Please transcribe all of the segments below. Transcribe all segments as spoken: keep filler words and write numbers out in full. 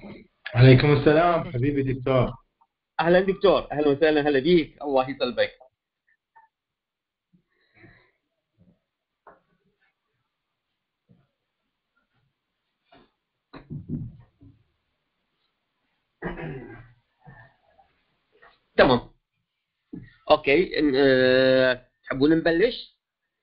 عليكم السلام حبيبي دكتور. اهلا دكتور، اهلا وسهلا، هلا بيك، الله يسلمك. تمام. اوكي. أه... تحبون نبلش؟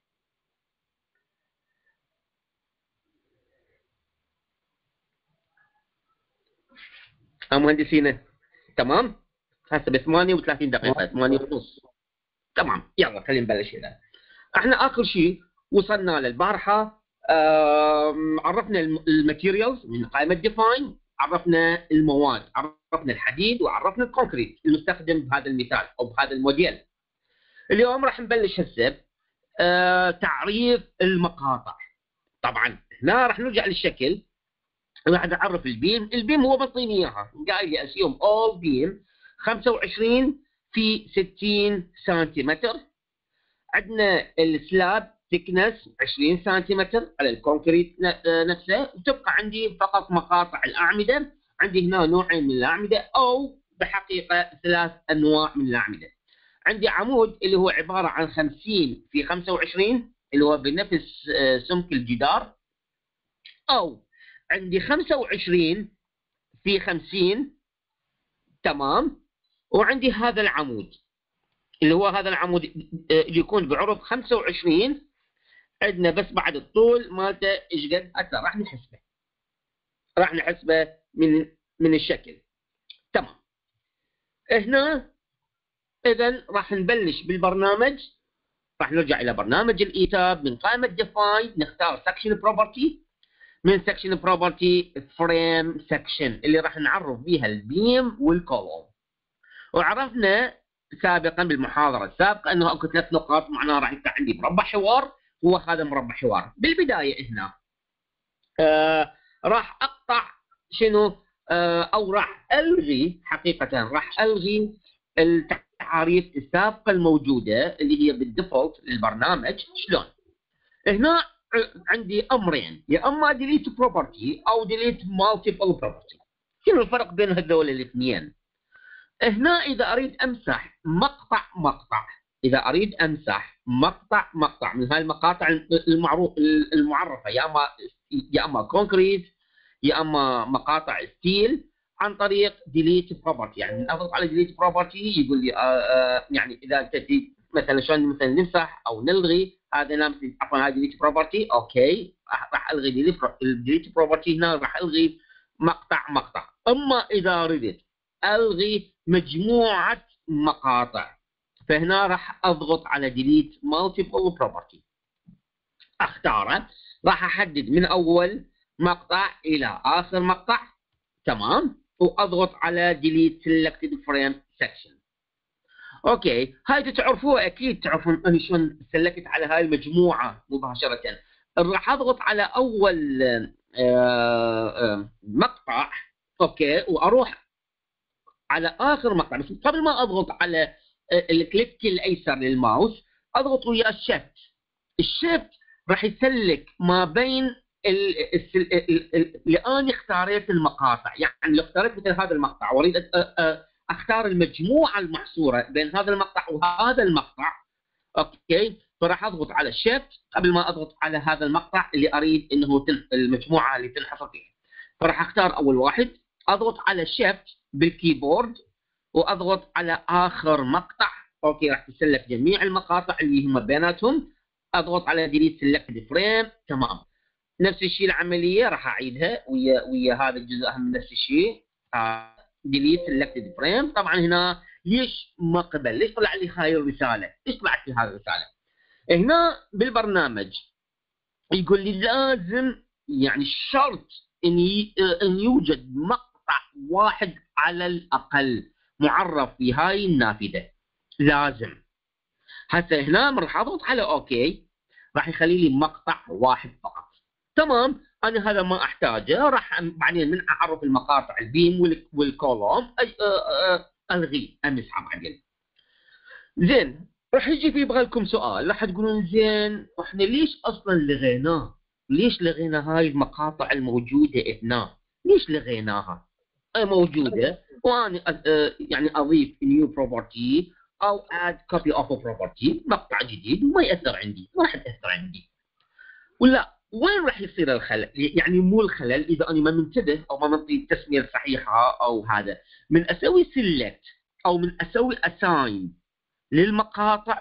ها مهندسينا؟ تمام. هسه ب ثمانية وثلاثين دقيقة، ثمانية ونص. تمام، يلا خلينا نبلش هنا. احنا اخر شيء وصلنا للبارحة. آم، عرفنا الماتيريالز من قائمة ديفاين، عرفنا المواد، عرفنا الحديد، وعرفنا الكونكريت المستخدم بهذا المثال او بهذا الموديل. اليوم راح نبلش هسه آه، تعريف المقاطع. طبعا هنا راح نرجع للشكل، راح نعرف البيم. البيم هو مطيني اياها، قايل لي اسيوم اول بيم خمسة وعشرين في ستين سنتيمتر. عندنا السلاب ثيكنس عشرين سنتيمتر على الكونكريت نفسه، وتبقى عندي فقط مقاطع الاعمده. عندي هنا نوعين من الاعمده، او بحقيقه ثلاث انواع من الاعمده. عندي عمود اللي هو عباره عن خمسين في خمسة وعشرين اللي هو بنفس سمك الجدار، او عندي خمسة وعشرين في خمسين. تمام. وعندي هذا العمود اللي هو هذا العمود اللي يكون بعرض خمسة وعشرين. عندنا بس بعد الطول مالته ايش قد، هسه راح نحسبه، راح نحسبه من من الشكل. تمام. هنا اذا راح نبلش بالبرنامج. راح نرجع الى برنامج الايتاب من قائمه ديفاين، نختار سكشن بروبرتي. من سكشن بروبرتي فريم سكشن اللي راح نعرف بيها البيم والكولوم. وعرفنا سابقا بالمحاضره السابقه انه اكو ثلاث نقاط، معناها راح يكون عندي مربع حوار. هو هذا مربع حوار. بالبدايه هنا آه راح اقطع شنو، آه او راح الغي، حقيقه راح الغي التعاريف السابقه الموجوده اللي هي بالديفولت للبرنامج. شلون؟ هنا عندي امرين، يا اما ديليت بروبرتي او ديليت مالتيبل بروبرتي. شنو الفرق بين هذول الاثنين؟ هنا اذا اريد امسح مقطع مقطع، اذا اريد امسح مقطع مقطع من هاي المقاطع المعروف المعرفه، يا اما يا اما كونكريت يا اما مقاطع ستيل، عن طريق ديليت بروبرتي. يعني اضغط على ديليت بروبرتي يقول لي آه آه يعني اذا انت مثلا شلون مثلا نمسح او نلغي هذا، عفوا هذه ديليت بروبرتي. اوكي، راح الغي ديليت بروبرتي. هنا راح الغي مقطع مقطع. اما اذا ردت الغي مجموعه مقاطع، فهنا راح اضغط على ديليت مالتيبل بروبرتي، اختاره، راح احدد من اول مقطع الى اخر مقطع. تمام. واضغط على ديليت سيلكتد فريم سكشن. اوكي، هاي تعرفوها اكيد، تعرفون انا شلون سلكت على هاي المجموعه مباشره. راح اضغط على اول آه، آه، مقطع. اوكي، واروح على اخر مقطع، بس قبل ما اضغط على الكليك الايسر للماوس اضغط ويا الشيفت. الشيفت راح يسلك ما بين اللي انا اختاريت المقاطع. يعني لو اختاريت مثل هذا المقطع واريد اختار المجموعه المحصوره بين هذا المقطع وهذا المقطع، اوكي، فراح اضغط على الشيفت قبل ما اضغط على هذا المقطع اللي اريد انه المجموعه اللي تنحصر فيها. فراح اختار اول واحد، اضغط على الشيفت بالكيبورد واضغط على اخر مقطع. اوكي، راح تسلك جميع المقاطع اللي هم بيناتهم. اضغط على ديليت سيلكت فريم. تمام. نفس الشيء العمليه راح اعيدها ويا ويا هذا الجزء هم نفس الشيء. ديليت سيلكت فريم. طبعا هنا ليش ما قبل؟ ليش طلع لي هاي الرساله؟ ليش طلعت لي هذه الرساله؟ هنا بالبرنامج يقول لي لازم، يعني شرط ان ان يوجد مقطع واحد على الاقل معرف في هاي النافذه. لازم. هسه هنا راح اضغط على اوكي، راح يخلي لي مقطع واحد فقط. تمام، انا هذا ما احتاجه. راح بعدين من اعرف المقاطع البيم والكولوم الغي امسحه بعدين. زين، راح يجي في يبغى لكم سؤال، راح تقولون زين احنا ليش اصلا لغيناه؟ ليش لغينا هاي المقاطع الموجوده هنا؟ ليش لغيناها؟ موجوده، وانا آه، يعني اضيف نيو بروبرتي او اد كوبي اوف بروبرتي مقطع جديد وما ياثر عندي، ما راح تاثر عندي. ولا وين راح يصير الخلل؟ يعني مو الخلل اذا انا ما منتبه او ما منطي التسميه الصحيحه او هذا، من اسوي سيلكت او من اسوي اساين للمقاطع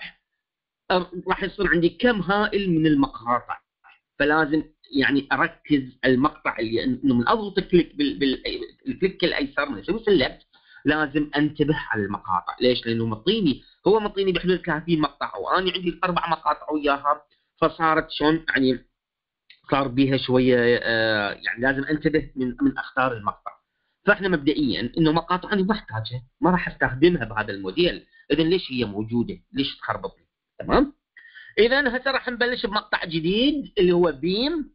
راح يصير عندي كم هائل من المقاطع. فلازم يعني اركز المقطع اللي انه من اضغط كليك بالكليك الايسر من اسوي سيلكت، لازم انتبه على المقاطع. ليش؟ لانه مطيني هو مطيني بحدود ثلاثين مقطع وانا عندي اربع مقاطع وياها، فصارت شلون يعني صار بيها شويه آه يعني لازم انتبه من من اختار المقطع. فاحنا مبدئيا انه مقاطع انا ما احتاجها، ما راح استخدمها بهذا الموديل، اذا ليش هي موجوده؟ ليش تخربط لي؟ تمام؟ اذا هسه راح نبلش بمقطع جديد اللي هو بيم،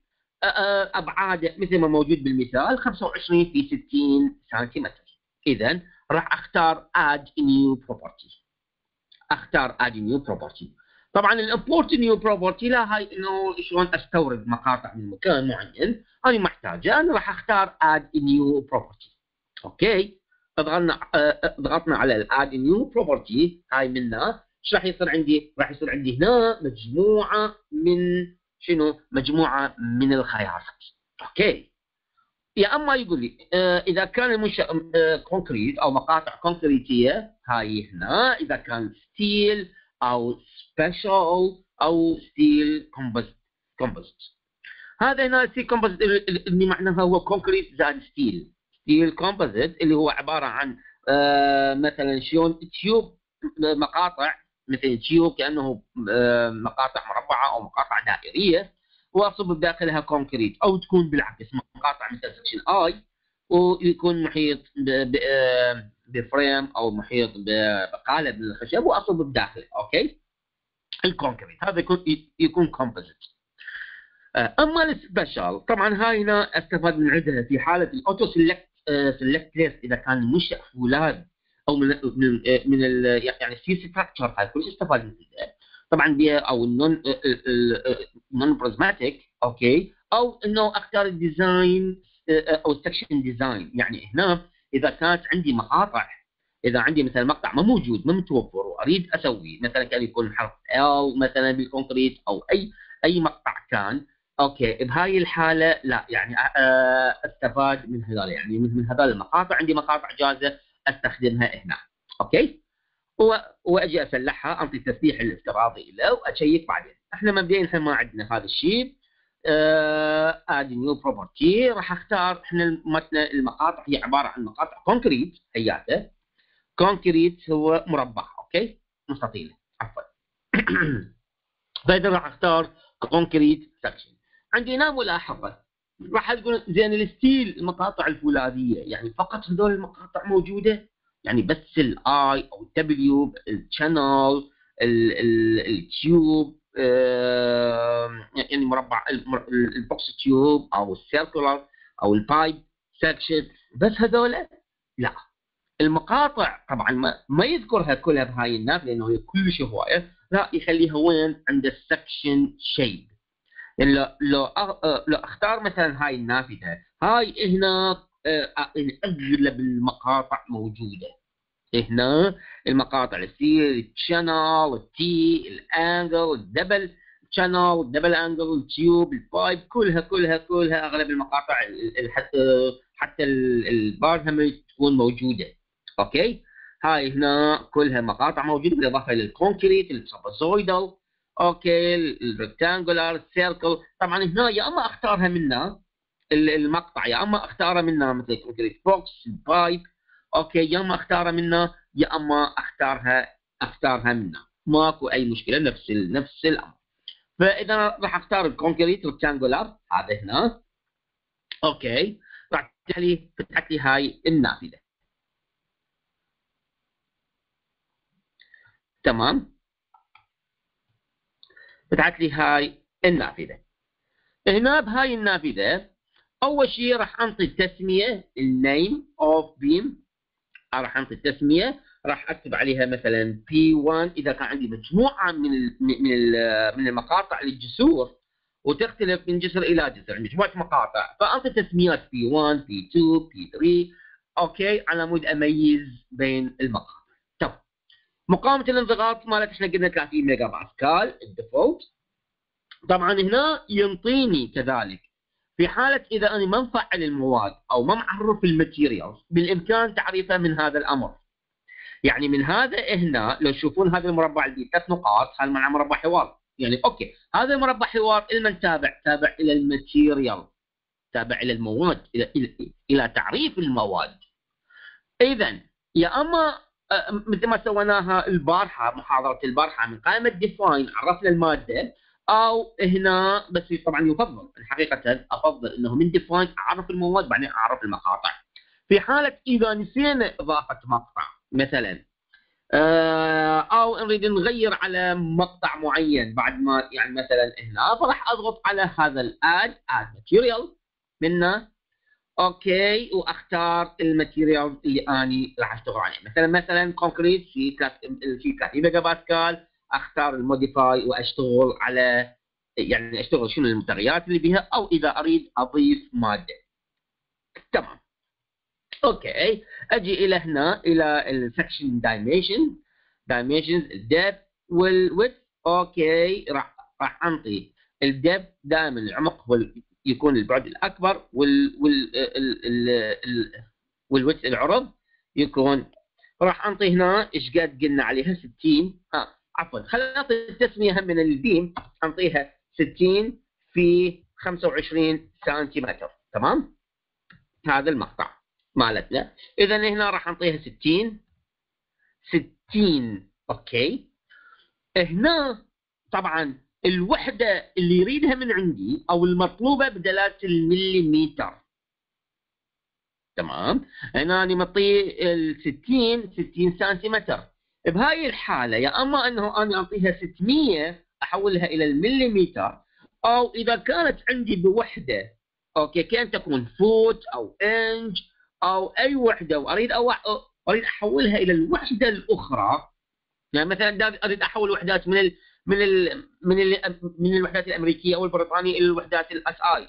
ابعاده مثل ما موجود بالمثال خمسة وعشرين في ستين سنتيمتر. اذا راح اختار add new property، اختار add new property. طبعا الامبورت نيو بروبرتي لا هاي انه شلون استورد مقاطع من مكان معين، انا ما احتاجه، انا راح اختار add new property. اوكي، ضغطنا ضغطنا على add new property هاي منها، ايش راح يصير عندي؟ راح يصير عندي هنا مجموعه من شنو؟ مجموعه من الخيارات. اوكي، يا اما يقول لي آه اذا كان المنشا آه كونكريت او مقاطع كونكريتيه هاي هنا، اذا كان ستيل او سبيشال او ستيل كومبوزيت. كومبوزيت هذا هنا ستيل كومبوزيت اللي معناها هو كونكريت زائد ستيل. ستيل كومبوزيت اللي هو عباره عن آه مثلا شلون تيوب، مقاطع مثل تيوب كانه آه مقاطع مربعه او مقاطع دائريه واصب بداخلها كونكريت، او تكون بالعكس مقاطع مثل سكشن اي ويكون محيط بفريم او محيط بقالب من الخشب واصب بداخله. اوكي، الكونكريت هذا يكون يكون كومبوزيت. اما السبيشال طبعا هاي هنا استفاد من عندها في حاله الاوتو سيلكت سيلكت ليست، اذا كان منشا فولاذ او من من من يعني سي ستراكشر، هاي كلش استفاد من عندها طبعا بها، او النون نون بريزماتيك. اوكي، او انه اختار الديزاين او السكشن ديزاين. يعني هنا اذا كانت عندي مقاطع، اذا عندي مثلا مقطع ما موجود ما متوفر واريد اسوي مثلا كان يكون حرف ال مثلا بالكونكريت او اي اي مقطع كان، اوكي بهاي الحاله لا يعني استفاد من هذول، يعني من هذول المقاطع عندي مقاطع جاهزه استخدمها هنا. اوكي، واجي اسلحها، انطي التسليح الافتراضي له واشيك بعدين. احنا مبدئيا احنا ما عندنا هذا الشيء. اد نيو بروبرتي راح اختار احنا مثلا المقاطع هي عباره عن مقاطع كونكريت هياته. كونكريت هو مربع، اوكي، مستطيل عفوا. فاذا راح اختار كونكريت سكشن. عندي هنا ملاحظه، راح تقول زين الستيل المقاطع الفولاذيه يعني فقط هذول المقاطع موجوده، يعني بس الاي او الدبليو الشانل التيوب يعني مربع البوكس تيوب او السيركولار او البايب سكشن بس هذول؟ لا، المقاطع طبعا ما, ما يذكرها كلها بهاي النافذه لانه هي كلش هوايه، لا يخليها وين؟ عند السكشن شيب. يعني لو لو لو اختار مثلا هاي النافذه هاي هنا اغلب المقاطع موجوده هنا، المقاطع السي الشانل التي الانجل الدبل شانل الدبل انجل التيوب البايب كلها كلها كلها اغلب المقاطع حتى حتى البارهمج تكون موجوده. اوكي، هاي هنا كلها مقاطع موجوده بالاضافه للكونكريت الترابازويدال. اوكي، الريكتانجولار السيركل. طبعا هنا يا اما اختارها منا المقطع، يا اما اختارها منا مثل الكونكريت بوكس البايب. اوكي، يا اما اختارها منا يا اما اختارها اختارها منا، ماكو اي مشكله، نفس ال... نفس الامر. فاذا راح اختار الكونكريت ريكتانجولار هذا هنا. اوكي، راح تفتح لي فتحت لي هاي النافذه. تمام، فتحت لي هاي النافذه. هنا بهاي النافذه اول شيء راح انطي التسميه النيم اوف بيم، راح انطي التسميه، راح اكتب عليها مثلا بي واحد اذا كان عندي مجموعه من ال من ال من المقاطع للجسور وتختلف من جسر الى جسر، مجموعه مقاطع، فانطي تسميات بي واحد بي اثنين بي ثلاثة اوكي على مود اميز بين المقاطع. طب مقاومه الانضغاط مالت احنا قلنا ثلاثين ميجا باسكال الديفولت. طبعا هنا ينطيني كذلك في حاله اذا انا ما مفعل المواد او ما معرف الماتيريال بالامكان تعريفه من هذا الامر. يعني من هذا هنا لو تشوفون هذا المربع اللي ثلاث نقاط هذا معناه مربع حوار. يعني اوكي هذا المربع حوار لمن تابع؟ تابع الى الماتيريال، تابع الى المواد، الى الى, إلى تعريف المواد. اذا يا اما مثل ما سويناها البارحه محاضره البارحه من قائمه ديفاين عرفنا الماده، او هنا بس طبعا يفضل حقيقه افضل انه من ديفاين اعرف المواد بعدين اعرف المقاطع. في حاله اذا نسينا اضافه مقطع مثلا او نريد نغير على مقطع معين بعد ما يعني مثلا هنا فراح اضغط على هذا الاد اد ماتيريال منه اوكي واختار الماتيريال اللي اني راح اشتغل عليه. مثلا مثلا كونكريت في في ثلاثين ميجا باسكال اختار الموديفاي واشتغل على يعني اشتغل شنو المتغيرات اللي بها او اذا اريد اضيف ماده. تمام اوكي اجي الى هنا الى السكشن دايمنشن دايمنشنز الديبث والويدث. اوكي راح راح انطي الديبث دائما العمق هو يكون البعد الاكبر وال وال ال ال ال والويدث العرض يكون راح انطي هنا ايش قد قلنا عليها ستين. اه عفوا خلينا نعطي التسميه هم من البيم انطيها ستين في خمسة وعشرين سنتيمتر. تمام هذا المقطع مالتنا. اذا هنا راح نعطيها ستين ستين. اوكي هنا طبعا الوحده اللي يريدها من عندي او المطلوبه بدلالة المليمتر. تمام هنا انا معطيه ال ستين ستين سنتيمتر. بهاي الحاله يا اما انه انا اعطيها ستمية احولها الى المليمتر، او اذا كانت عندي بوحده اوكي كان تكون فوت او انج او اي وحده واريد أو اريد احولها الى الوحده الاخرى. يعني مثلا اريد احول وحدات من ال من ال من ال من الوحدات الامريكيه او البريطانيه الى الوحدات الاس اي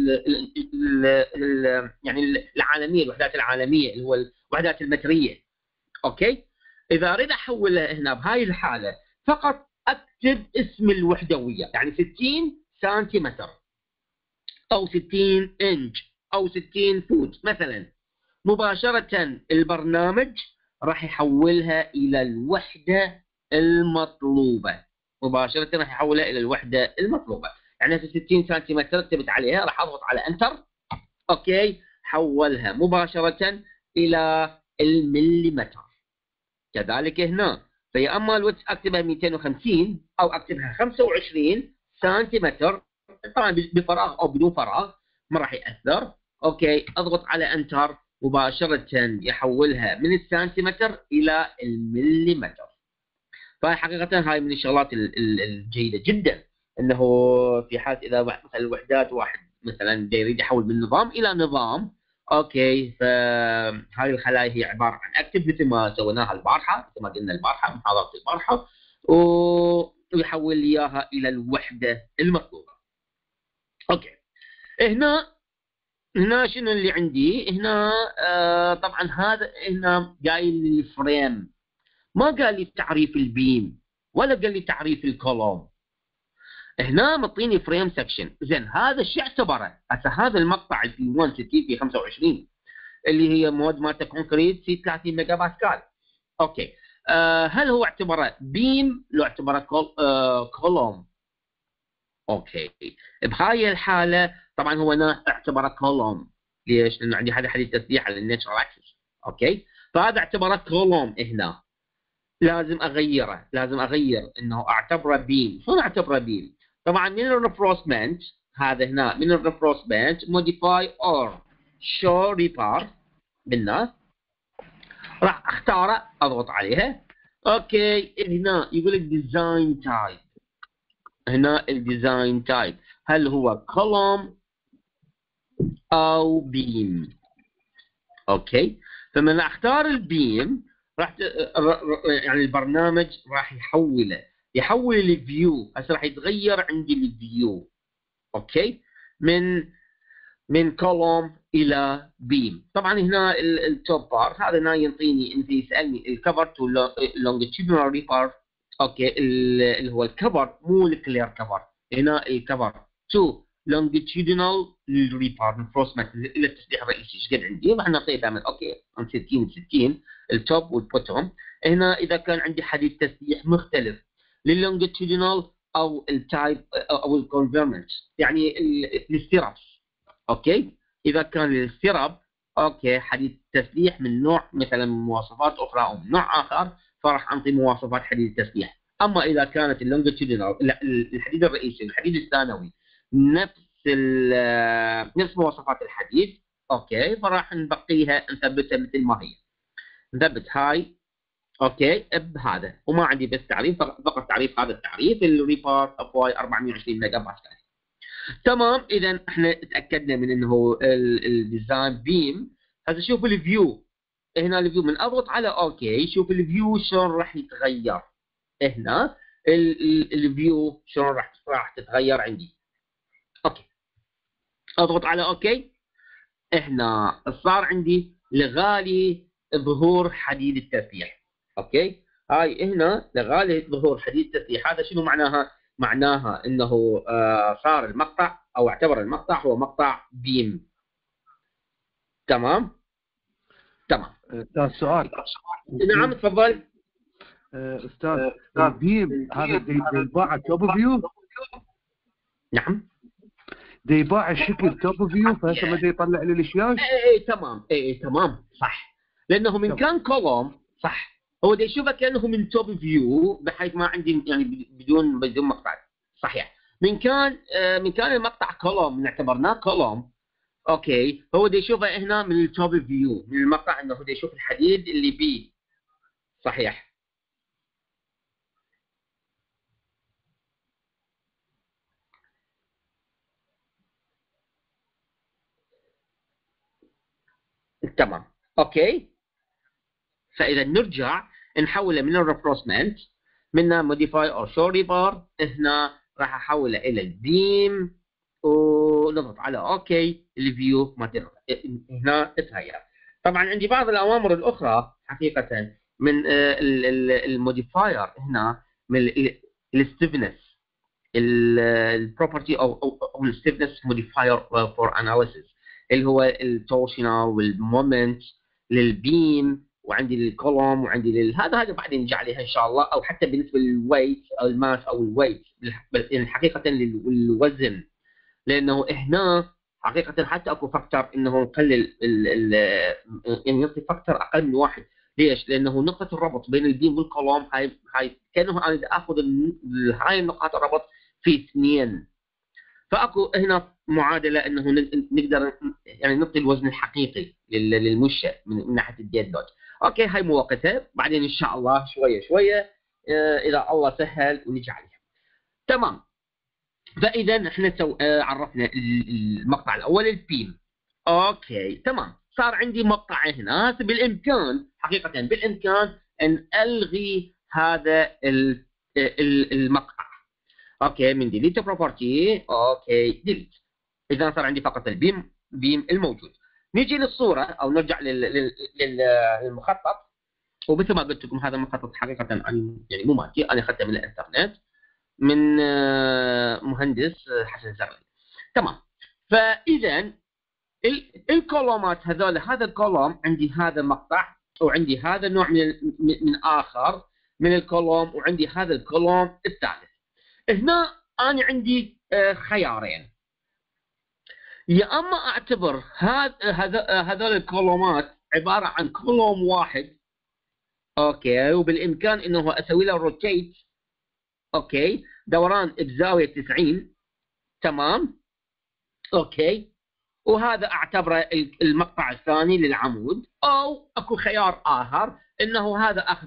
يعني العالميه الوحدات العالميه اللي هو الوحدات المتريه. اوكي اذا اريد احولها هنا بهاي الحاله فقط اكتب اسم الوحدويه يعني ستين سنتيمتر او ستين انج او ستين فوت مثلا. مباشره البرنامج راح يحولها الى الوحده المطلوبه. مباشره راح يحولها الى الوحده المطلوبه. يعني هسه ستين سنتيمتر كتبت عليها راح اضغط على انتر. اوكي حولها مباشره الى المليمتر. كذلك هنا فيا اما الويدث اكتبها مئتين وخمسين او اكتبها خمسة وعشرين سنتيمتر طبعا بفراغ او بدون فراغ ما راح ياثر. اوكي اضغط على انتر مباشره يحولها من السنتيمتر الى المليمتر. فهي حقيقه هاي من الشغلات الجيده جدا انه في حاله اذا مثلا الوحدات واحد مثلا يريد يحول من نظام الى نظام. اوكي فهاي الخلايا هي عباره عن اكتف مثل ما سويناها البارحه مثل ما قلنا البارحه محاضره البارحه ويحول لي اياها الى الوحده المطلوبه. اوكي هنا هنا شنو اللي عندي هنا آه طبعا هذا هنا قايل لي فريم ما قال لي تعريف البيم ولا قال لي تعريف الكولوم. هنا مطيني فريم سكشن. زين هذا شو يعتبره؟ هسه هذا المقطع في مئة وستين في خمسة وعشرين اللي هي مواد مالته كونكريت في ثلاثين ميجا باسكال. اوكي آه هل هو اعتبره بيم لو اعتبره كول آه كولوم؟ اوكي بهاي الحاله طبعا هو هنا اعتبره كولوم. ليش؟ لانه عندي هذا حديث تسليح على الناتشرال اكسس. اوكي فهذا اعتبره كولوم. هنا لازم اغيره لازم اغير انه اعتبره بيم. شلون اعتبره بيم؟ طبعا من الريفروسمنت هذا هنا من الريفروسمنت موديفاي اور شو ريبار بالناس راح اختاره اضغط عليها. اوكي هنا يقول لك ديزاين تايب. هنا الديزاين تايب هل هو كولوم او بيم؟ اوكي فمن اختار البيم راح يعني البرنامج راح يحوله يحول الفيو. هسه راح يتغير عندي الفيو. اوكي من من كولوم الى بيم. طبعا هنا التوب بار هذا هنا يعطيني انت يسالني الكفر تو لونجيتيودنال ريبار. اوكي اللي هو الكفر مو الكلير كفر، هنا الكفر تو لونجيتيودنال ريبار من فروسمات الى التسليح الرئيسي. ايش قد عندي؟ راح نعطيه دائما اوكي عن ستين ستين التوب والبوتوم. هنا اذا كان عندي حديد تسليح مختلف لللونجيتيودنال او التايب او الكونفيرمنت، يعني الستيرابس. اوكي اذا كان للستيراب اوكي حديد تسليح من نوع مثلا مواصفات اخرى او من نوع اخر، فراح انطي مواصفات حديد التسليح. اما اذا كانت اللونجيتيودنال الحديد الرئيسي الحديد الثانوي نفس نفس مواصفات الحديد اوكي، فراح نبقيها نثبتها مثل ما هي. نثبت هاي اوكي بهذا، وما عندي بس تعريف فقط تعريف هذا التعريف الريبار اف واي أربعمية وعشرين ميجا باسكال. تمام اذا احنا تاكدنا من انه الديزاين بيم. هذا شوف الفيو هنا، الفيو من اضغط على اوكي شوف الفيو شلون راح يتغير. هنا الفيو شلون راح راح تتغير عندي. اوكي اضغط على اوكي، هنا صار عندي لغالي ظهور حديد التسليح. اوكي هاي هنا لغالي ظهور حديد التسليح. هذا شنو معناها؟ معناها انه آه صار المقطع او اعتبر المقطع هو مقطع بيم. تمام تمام. استاذ سؤال. نعم تفضل. استاذ البيم هذا يباع توب فيو؟ نعم يباع الشكل توب فيو فهسه ما يطلع لي الاشياء. اي اي تمام اي اي تمام صح، لانه من كان كولوم صح هو دا يشوفه كانه من توب فيو بحيث ما عندي يعني بدون بدون مقطع صحيح. من كان آه من كان المقطع كولوم اعتبرناه كولوم اوكي، هو دا يشوفه هنا من التوب فيو من المقطع انه دا يشوف الحديد اللي بيه صحيح. تمام اوكي. فاذا نرجع نحوله من الريبروسمنت من موديفاي او شو ريبار، هنا راح احوله الى البيم ونضغط على اوكي. الفيو ما هنا تتغير. طبعا عندي بعض الاوامر الاخرى حقيقه من الموديفاير هنا من الستيفنس البروبرتي او او الستيفنس موديفاير فور اناليسيس اللي هو التورشنال والمومنت للبيم، وعندي للكولوم وعندي لل هذا هذا بعدين نرجع عليها ان شاء الله. او حتى بالنسبه للويت او الماس او الويت يعني حقيقه للوزن، لانه هنا حقيقه حتى اكو فاكتور انه نقلل يعني يعطي فاكتور اقل من واحد. ليش؟ لانه نقطه الربط بين البيم والكولوم هاي هاي كانه انا اخذ هاي نقاط الربط في اثنين، فاكو هنا معادله انه نقدر يعني نعطي الوزن الحقيقي للمشه من ناحيه الديد لود. اوكي هاي مو وقتها، بعدين ان شاء الله شويه شويه اذا الله سهل ونجي عليها. تمام. فاذا احنا سو... عرفنا المقطع الاول البيم. اوكي تمام. صار عندي مقطع هنا بالامكان حقيقه بالامكان ان الغي هذا المقطع. اوكي من ديليت بروبرتي اوكي ديليت. اذا صار عندي فقط البيم بيم الموجود. نيجي للصوره او نرجع للمخطط، ومثل ما قلت لكم هذا المخطط حقيقه يعني مو مالتي، انا اخذته من الانترنت من مهندس حسن زغلل. تمام. فاذا الكولومات هذول هذا الكولوم عندي هذا مقطع وعندي هذا النوع من من اخر من الكولوم وعندي هذا الكولوم الثالث. هنا انا عندي خيارين، يا اما اعتبر هذا هذول الكولومات عباره عن كولوم واحد اوكي، وبالامكان انه اسوي له روتيت اوكي دوران بزاويه تسعين. تمام اوكي، وهذا اعتبره المقطع الثاني للعمود. او اكو خيار اخر انه هذا اخذ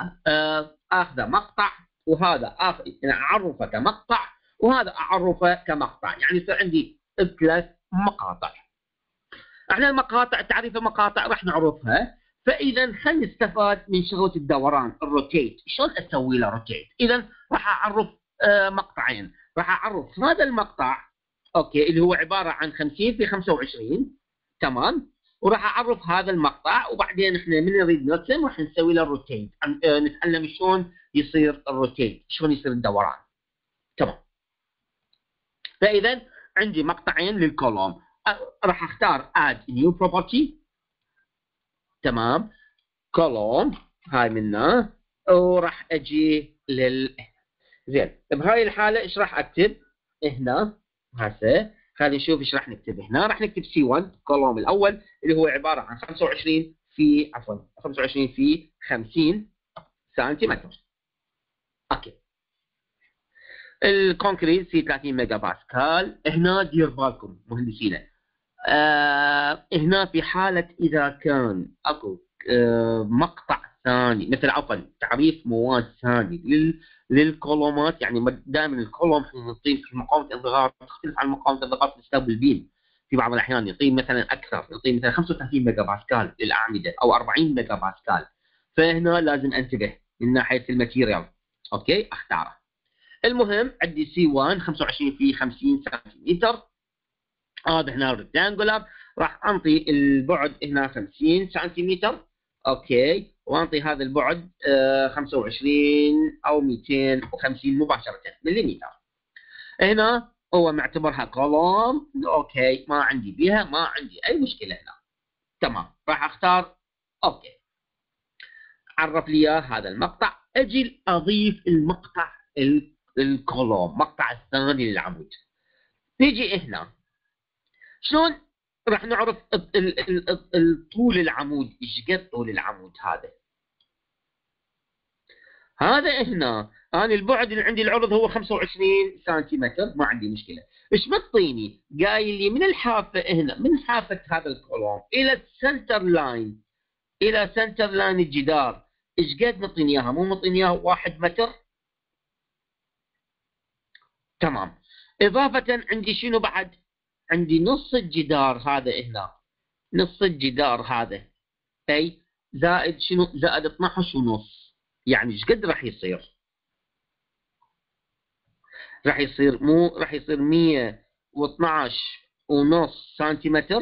اخذ مقطع وهذا اخذ اعرفه كمقطع وهذا اعرفه كمقطع، يعني يصير عندي ثلاث مقاطع. احنا المقاطع تعريف المقاطع راح نعرفها. فاذا خلينا نستفاد من شغله الدوران الروتيت. شلون اسوي له روتيت؟ اذا راح اعرف مقطعين، راح اعرف هذا المقطع اوكي اللي هو عباره عن خمسين في خمسة وعشرين. تمام. وراح اعرف هذا المقطع، وبعدين احنا من نريد نرسم راح نسوي له روتيت، نتعلم شلون يصير الروتيت، شلون يصير الدوران. تمام. فاذا عندي مقطعين للكولوم، راح اختار اد نيو بروبرتي. تمام. كولوم هاي منه، وراح اجي لل زين. بهاي الحاله ايش راح اكتب هنا؟ هسه خلينا نشوف ايش راح نكتب هنا. راح نكتب سي واحد كولوم الاول اللي هو عباره عن خمسة وعشرين في عفوا خمسة وعشرين في خمسين سنتيمتر. اوكي. الكونكريت سي ثلاثين ميجا باسكال. هنا دير بالكم مهندسين، آه هنا في حاله اذا كان اكو آه مقطع ثاني، مثل عفوا تعريف مواد ثاني لل للكولومات، يعني دائما الكولوم نعطيه في مقاومه الضغط تختلف عن مقاومه الضغط الستاب البيم. في بعض الاحيان يعطيه مثلا اكثر، يعطيه مثلا خمسة وثلاثين ميجا باسكال للاعمده او أربعين ميجا باسكال. فهنا لازم انتبه من ناحيه الماتيريال. اوكي اختاره. المهم عندي سي واحد خمسة وعشرين في خمسين سنتيمتر. هذا هنا ريكتانجولار، راح انطي البعد هنا خمسين سنتيمتر. اوكي. وانطي هذا البعد آه خمسة وعشرين او مئتين وخمسين مباشره مليمتر. هنا هو معتبرها كولوم. اوكي ما عندي بيها، ما عندي اي مشكله هنا. تمام. راح اختار اوكي. عرف لي هذا المقطع. اجي اضيف المقطع الكولوم، مقطع الثاني للعمود. نيجي هنا شلون راح نعرف طول العمود؟ ايش قد طول العمود هذا؟ هذا هنا انا البعد اللي عندي العرض هو خمسة وعشرين سنتيمتر، ما عندي مشكله. ايش بتعطيني؟ قايل لي من الحافه هنا، من حافه هذا الكولوم الى السنتر لاين، الى سنتر لاين الجدار، ايش قد مطيني اياها؟ مو مطيني اياها واحد متر؟ تمام. اضافه عندي شنو بعد؟ عندي نص الجدار هذا هنا، نص الجدار هذا اي زائد شنو؟ زائد اثنعش ونص. يعني ايش قد راح يصير؟ راح يصير مو راح يصير مئة واثنعش ونص سنتيمتر.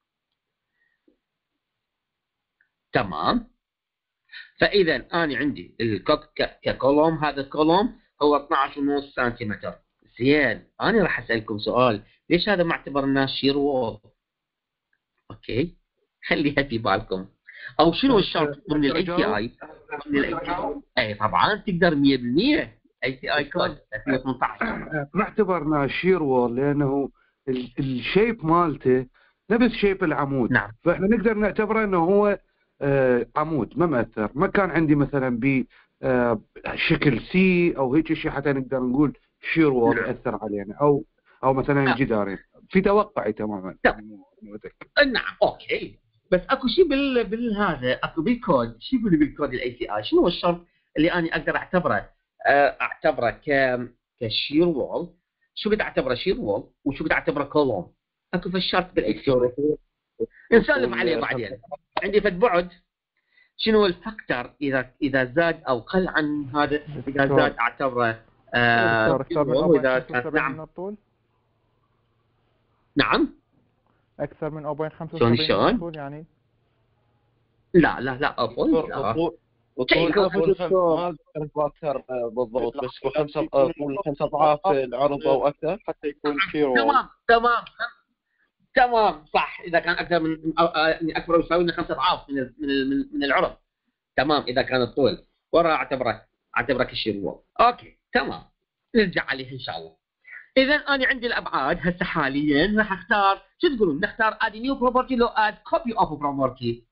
تمام. فاذا انا عندي ككولوم، هذا الكولوم هو اثنعش ونص سنتيمتر. زين. انا راح اسالكم سؤال، ليش هذا ما اعتبرناه شير وول؟ اوكي خليها في بالكم. او شنو الشرط من الاي تي اي؟ من الاي تي اي اي طبعا تقدر مئة بالمئة اي تي اي كود ألفين وثمانية عشر. ما اعتبرناه شير وول لانه ال- الشيب مالته نفس شيب العمود. نعم. فاحنا نقدر نعتبره انه هو آه عمود ما مأثر. ما كان عندي مثلا ب آه شكل سي او هيك شيء حتى نقدر نقول شير وول نعم. يأثر علينا، او او مثلا نعم. جدارين. في توقعي تماما. نعم. نعم. اوكي. بس اكو شيء بال بالهذا، اكو بالكود، شو يقول بالكود الاي تي اي؟ شنو الشرط اللي انا اقدر اعتبره اعتبره ك كشير وول؟ شو بدي اعتبره شير وول وشو بدي اعتبره كولوم؟ اكو في الشرط بالاي تي اي نسولف عليه بعدين. عندي فد بعد شنو الفاكتور اذا اذا زاد او قل عن هذا؟ اذا زاد اعتبره آه أكثر من واذا صفر فاصلة خمسة وسبعين نعم من الطول؟ نعم أكثر من صفر فاصلة خمسة شلون وسبعين شلون؟ من الطول يعني؟ لا لا لا افضل لا الطول الطول ما اتذكر بالضبط، بس في خمسة طول خمسة اضعاف العرض او اكثر حتى يكون شير وول. تمام تمام تمام صح. اذا كان اكثر من يعني اكبر او يساوي لنا خمسة اضعاف من ال- من ال- من العرض. تمام. اذا كان الطول ورا اعتبره اعتبره كشير وول. اوكي تمام. نرجع عليه ان شاء الله. اذا انا عندي الابعاد هسه حاليا راح اختار شو تقولون؟ نختار اد نيو بروبرتي لو اد كوبي اوف بروبرتي؟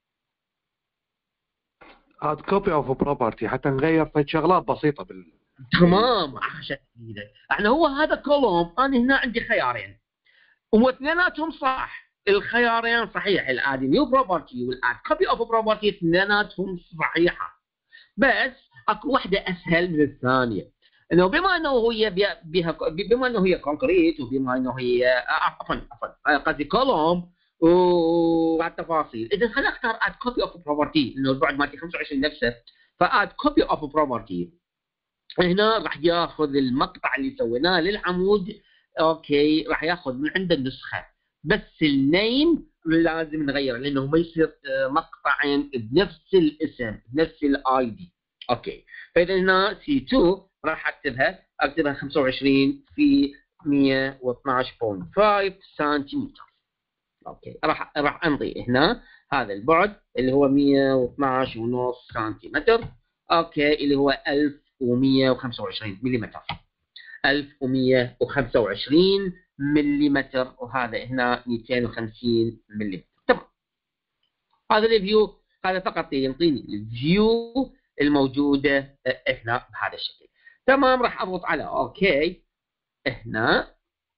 اد كوبي اوف بروبرتي حتى نغير في شغلات بسيطه بال تمام. عاشت ايدك. احنا هو هذا كولوم، انا هنا عندي خيارين واثنيناتهم صح. الخيارين صحيح، الاد نيو بروبرتي والاد كوبي اوف بروبرتي اثنيناتهم صحيحه، بس اكو واحده اسهل من الثانيه. انه بما انه هي بها بما انه هي كونكريت وبما انه هي عفوا عفوا قصدي كولوم وهالتفاصيل، اذا خلينا نختار اد كوبي اوف بروبرتي لانه البعد مالتي خمسة وعشرين نفسه. فاد كوبي اوف بروبرتي هنا راح ياخذ المقطع اللي سويناه للعمود اوكي راح ياخذ من عنده النسخه، بس النيم لازم نغيره لانه ما يصير آه، مقطعين بنفس الاسم بنفس الاي دي. اوكي فاذا هنا سي اثنين راح اكتبها اكتبها خمسة وعشرين في مئة واثناشر فاصلة خمسة سنتيمتر. اوكي راح راح امضي هنا هذا البعد اللي هو مئة واثناشر ونص سنتيمتر، اوكي اللي هو ألف ومئة وخمسة وعشرين ملم، ألف ومئة وخمسة وعشرين ملم، وهذا هنا مئتين وخمسين ملم. تمام، هذا الفيو، هذا فقط يعطيني الفيو الموجوده هنا بهذا الشكل. تمام، راح اضغط على اوكي. هنا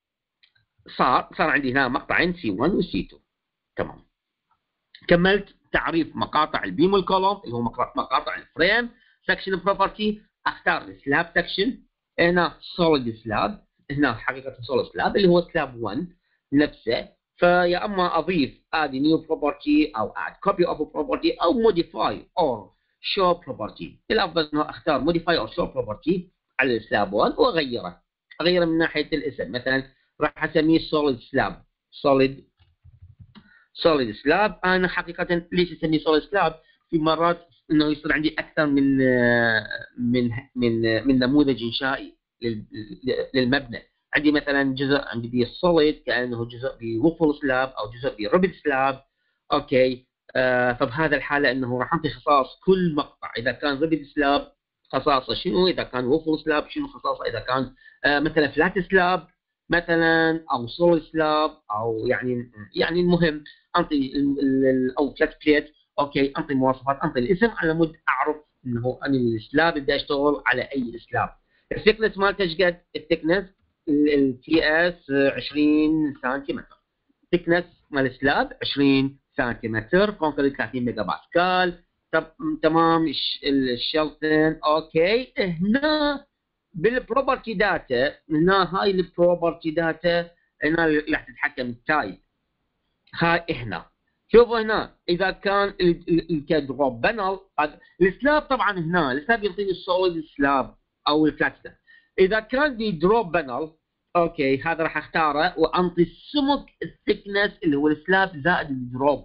صار صار عندي هنا مقطعين سي واحد وسي اثنين. تمام، كملت تعريف مقاطع البيم والكولوم اللي هو مقاطع الفريم. سكشن بروبرتي، اختار السلاب سكشن، هنا سوليد سلاب، هنا حقيقه سوليد سلاب اللي هو سلاب واحد نفسه. فيا اما اضيف اد نيو بروبرتي او اد كوبي اوف بروبرتي او موديفاي اور شو بروبرتي. الافضل انه اختار موديفاي اور شو بروبرتي على السلاب واحد واغيره اغيره من ناحيه الاسم. مثلا راح اسميه سوليد سلاب، سوليد سوليد سلاب. انا حقيقه ليش اسميه سوليد سلاب؟ في مرات انه يصير عندي اكثر من من من من نموذج انشائي للمبنى. عندي مثلا جزء عندي بيه السوليد كانه جزء بوفل سلاب او جزء بريبد سلاب. اوكي آه فبهذا الحاله انه راح اعطي خصائص كل مقطع، اذا كان ريبد سلاب خصائصه شنو، اذا كان ووفل سلاب شنو خصائصه، اذا كان آه مثلا فلات سلاب مثلا او سوليد سلاب او يعني يعني المهم انطي او فلات بليت. اوكي انطي مواصفات، انطي الاسم على مود اعرف انه انا السلاب بدي اشتغل على اي سلاب. الثيكنس مالته ايش قد؟ الثيكنس التي اس عشرين سنتيمتر، ثيكنس مال السلاب عشرين سنتيمتر، كونكريت ثلاثين ميجا باسكال. طب تمام، الشلتن اوكي. هنا بالبروبرتي داتا، هنا هاي البروبرتي داتا هنا اللي راح تتحكم التايب. هاي هنا شوفوا هنا اذا كان الكدروب بانل السلاب، طبعا هنا السلاب يعطيني السوليد سلاب او الفلات سلاب. اذا كان دي دروب بانل اوكي هذا راح اختاره وانطي السمك الثيكنس اللي هو السلاب زائد الدروب.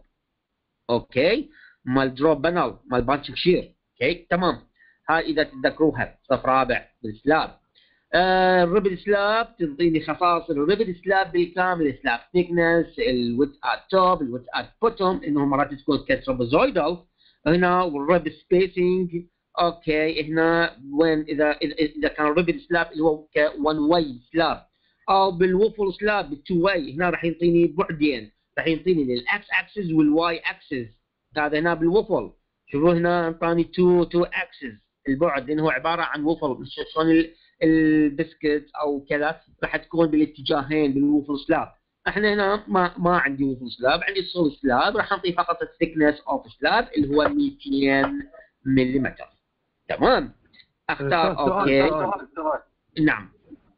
اوكي مال دروب بانل مال بانشنج شير. اوكي تمام، هاي اذا تتذكروها صف رابع بالسلاب. آه الريبد سلاب تعطيني خصائص الريبد سلاب بالكامل، سلاب ثيكنس، الويت ات توب، الويت ات بوتوم، انه مرات تكون كترابوزويدال هنا، والريبد سبيسنج. اوكي هنا وين اذا اذا كان الريبد سلاب اللي هو كون واي سلاب او بالوفل سلاب بالتو واي، هنا راح يعطيني بعدين، راح يعطيني للاكس اكسس والواي اكسس. هذا هنا بالوفل شوفوا هنا انطاني تو تو اكسس البعد، لانه هو عباره عن وفل شلون البسكت او كذا راح تكون بالاتجاهين بالوفل سلاب. احنا هنا ما ما عندي وفل سلاب، عندي سول سلاب، راح نعطي فقط الثيكنس اوف سلاب اللي هو مئتين ملم. تمام، اختار اوكي. نعم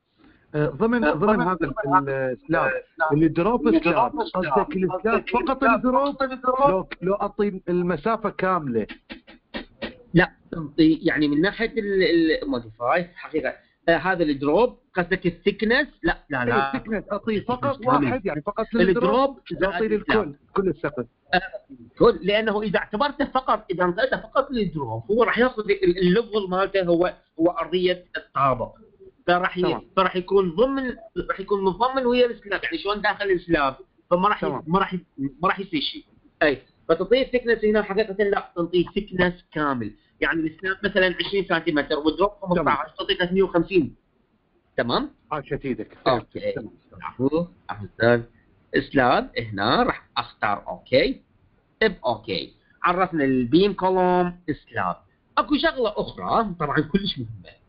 ضمن ضمن هذا السلاب اللي دروب سلاب، قصدك السلاب فقط الدروب لو لو اعطي المسافه كامله؟ لا يعني من ناحيه الموديفاي حقيقه آه هذا الدروب قصدك الثيكنس؟ لا لا لا الثيكنس اعطيه فقط واحد، يعني فقط الدروب اعطي للكل كل السقف آه كل، لانه اذا اعتبرته فقط اذا انطيته فقط للدروب هو راح ياخذ الليفل مالته هو هو ارضيه الطابق، فراح ي... فراح يكون ضمن راح يكون مضمن ويا السلاب، يعني شلون داخل السلاب، فما راح ي... ما راح ي... ما راح يصير شيء. اي فتعطيه ثيكنس هنا حقيقه لا تعطيه ثيكنس كامل، يعني السلاب مثلا عشرين سنتيمتر والدروب خمسة عشر تعطيه ثلاثمئة وخمسين. تمام؟ عاشت ايدك. اوكي اهو استاذ سلاب هنا راح اختار اوكي. اب اوكي عرفنا البيم كولوم سلاب. اكو شغله اخرى طبعا كلش مهمه،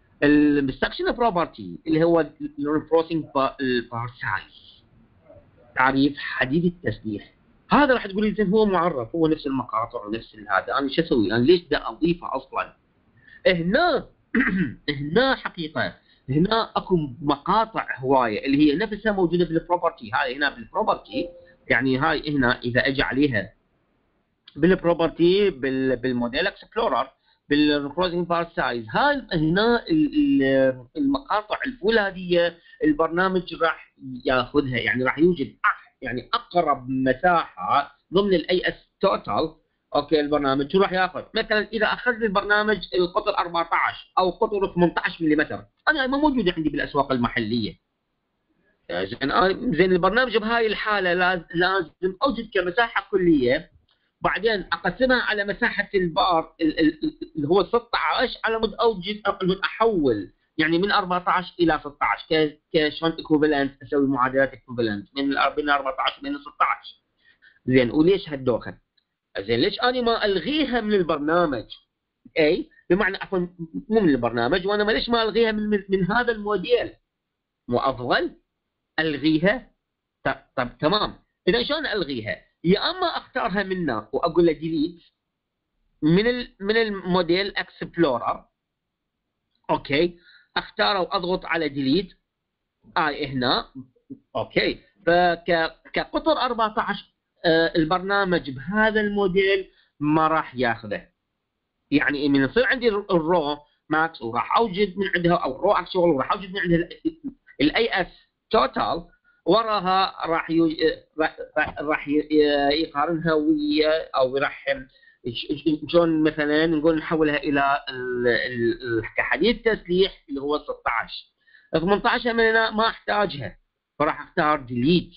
السكشن بروبرتي اللي هو الرينفورسنج بار سايز، تعريف حديد التسليح. هذا راح تقول لي زين هو معرف، هو نفس المقاطع ونفس هذا، انا شو اسوي؟ انا ليش بدي اضيفه اصلا؟ هنا هنا حقيقه هنا اكو مقاطع هوايه اللي هي نفسها موجوده بالبروبرتي. هاي هنا بالبروبرتي، يعني هاي هنا اذا اجى عليها بالبروبرتي بالموديل اكسبلورر بالكروزنج بار سايز، هاي هنا المقاطع الفولاديه البرنامج راح ياخذها، يعني راح يوجد يعني اقرب مساحه ضمن الاي اس توتال. اوكي البرنامج شو راح ياخذ؟ مثلا اذا اخذ لي البرنامج القطر أربعة عشر او قطر ثمانية عشر ملم، انا ما موجوده عندي بالاسواق المحليه. زين زين البرنامج بهاي الحاله لازم اوجد كمساحه كليه، بعدين اقسمها على مساحه البار اللي هو ستة عشر على مود اوجد احول يعني من أربعة عشر الى ستة عشر كشلون ايكوفالنت، اسوي معادلات ايكوفالنت من بين أربعة عشر وبين ستة عشر. زين وليش هالدوخه؟ زين ليش انا ما الغيها من البرنامج؟ اي بمعنى عفوا مو من البرنامج، وانا ما ليش ما الغيها من, من, من هذا الموديل؟ مو افضل الغيها؟ طب, طب تمام، اذا شلون الغيها؟ يا اما اختارها منه واقول له ديليت من ال من الموديل اكسبلورر. اوكي اختاره واضغط على ديليت اي هنا. اوكي فكقطر أربعة عشر آه البرنامج بهذا الموديل ما راح ياخذه. يعني من يصير عندي الرو ماكس وراح اوجد من عندها او الرو اكشوال وراح اوجد من عندها الاي اس توتال، وراها راح يو... راح يقارنها ويا او راح شلون مثلا نقول نحولها الى كحديث تسليح اللي هو ستة عشر. ثمانية عشر من ما احتاجها فراح اختار ديليت.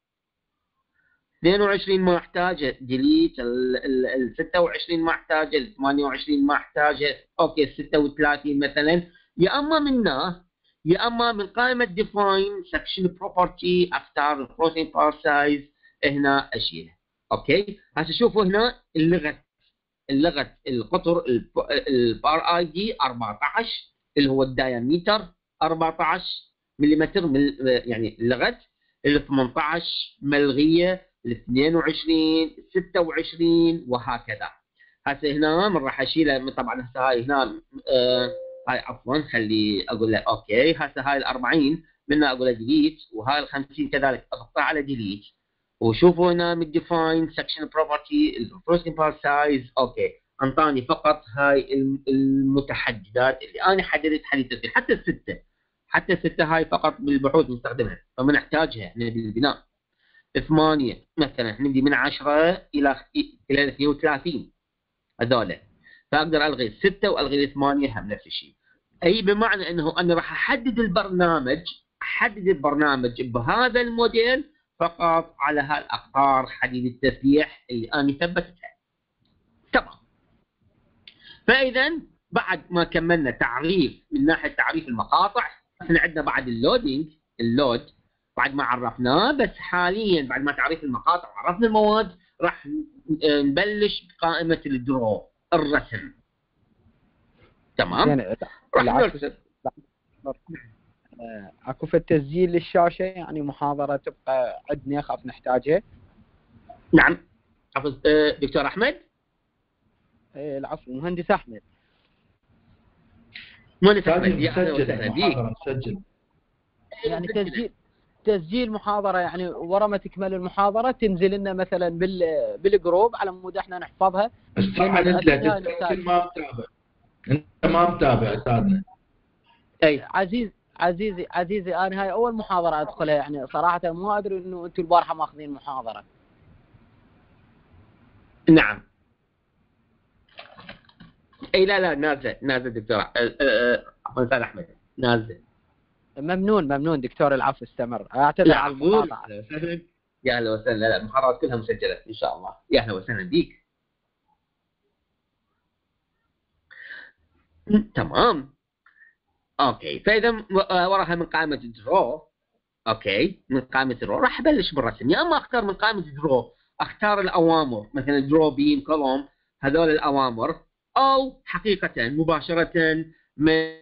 اثنين وعشرين ما احتاجه ديليت. ال ستة وعشرين ما احتاجه. ال ثمانية وعشرين ما احتاجه. اوكي ال ستة وثلاثين مثلا يا اما منه يا اما من قائمه ديفاين سكشن بروبرتي اختار البروتين بار سايز هنا اشيله. اوكي هسه شوفوا هنا اللغه اللغه القطر البار اي دي أربعة عشر اللي هو الدايمتر أربعة عشر ملم، يعني اللغه ال ثمانية عشر ملغيه، ال اثنين وعشرين ستة وعشرين وهكذا. هسه هنا من راح اشيلها طبعا. هسه هاي هنا آه هاي عفوا خلي اقول له اوكي. هسه هاي ال أربعين منها اقول له ديليت، وهاي ال خمسين كذلك اضغطها على ديليت. وشوفوا هنا من ديفاين سكشن بروبرتي البروسيسنج بار سايز. اوكي انطاني فقط هاي المتحددات اللي انا حددت حديثا. حتى السته حتى السته هاي فقط بالبحوث نستخدمها فما نحتاجها احنا بالبناء. ثمانيه مثلا نبدي من عشرة الى الى اثنين وثلاثين هذول، فاقدر الغي السته والغي الثمانيه هم نفس الشيء. اي بمعنى انه انا راح احدد البرنامج احدد البرنامج بهذا الموديل فقط على هالاقطار حديد التسليح اللي انا ثبتتها. تمام. فاذا بعد ما كملنا تعريف من ناحيه تعريف المقاطع، احنا عندنا بعد اللودينج اللود بعد ما عرفناه، بس حاليا بعد ما تعريف المقاطع وعرفنا المواد راح نبلش بقائمه الدرو الرسم. تمام. يعني راح نرسم. اكو في التسجيل للشاشه يعني محاضره تبقى عندنا اخاف نحتاجها. نعم حفظ دكتور احمد. ايه العفو مهندس احمد. مهندس احمد يا اهلا وسهلا بيك. مسجل يعني تسجيل تسجيل محاضره يعني ورا ما تكمل المحاضره تنزل لنا مثلا بال بالجروب على مود احنا نحفظها. بس طبعا انت يمكن ما متابع انت ما متابع استاذنا. اي عزيز عزيزي عزيزي انا هاي اول محاضره ادخلها يعني صراحه مو ادري انه انتم البارحه ماخذين محاضره. نعم. اي لا لا نازل نازل دكتور استاذ احمد نازل. ممنون ممنون دكتور العفو استمر. اعتذر على المقاطعه. يا اهلا وسهلا. لا المحاضرات كلها مسجله ان شاء الله. يا اهلا وسهلا بيك. تمام. اوكي فاذا وراها من قائمه درو. اوكي من قائمه درو راح ابلش بالرسم. يا اما اختار من قائمه درو اختار الاوامر مثلا درو بيم كولوم هذول الاوامر، او حقيقه مباشره من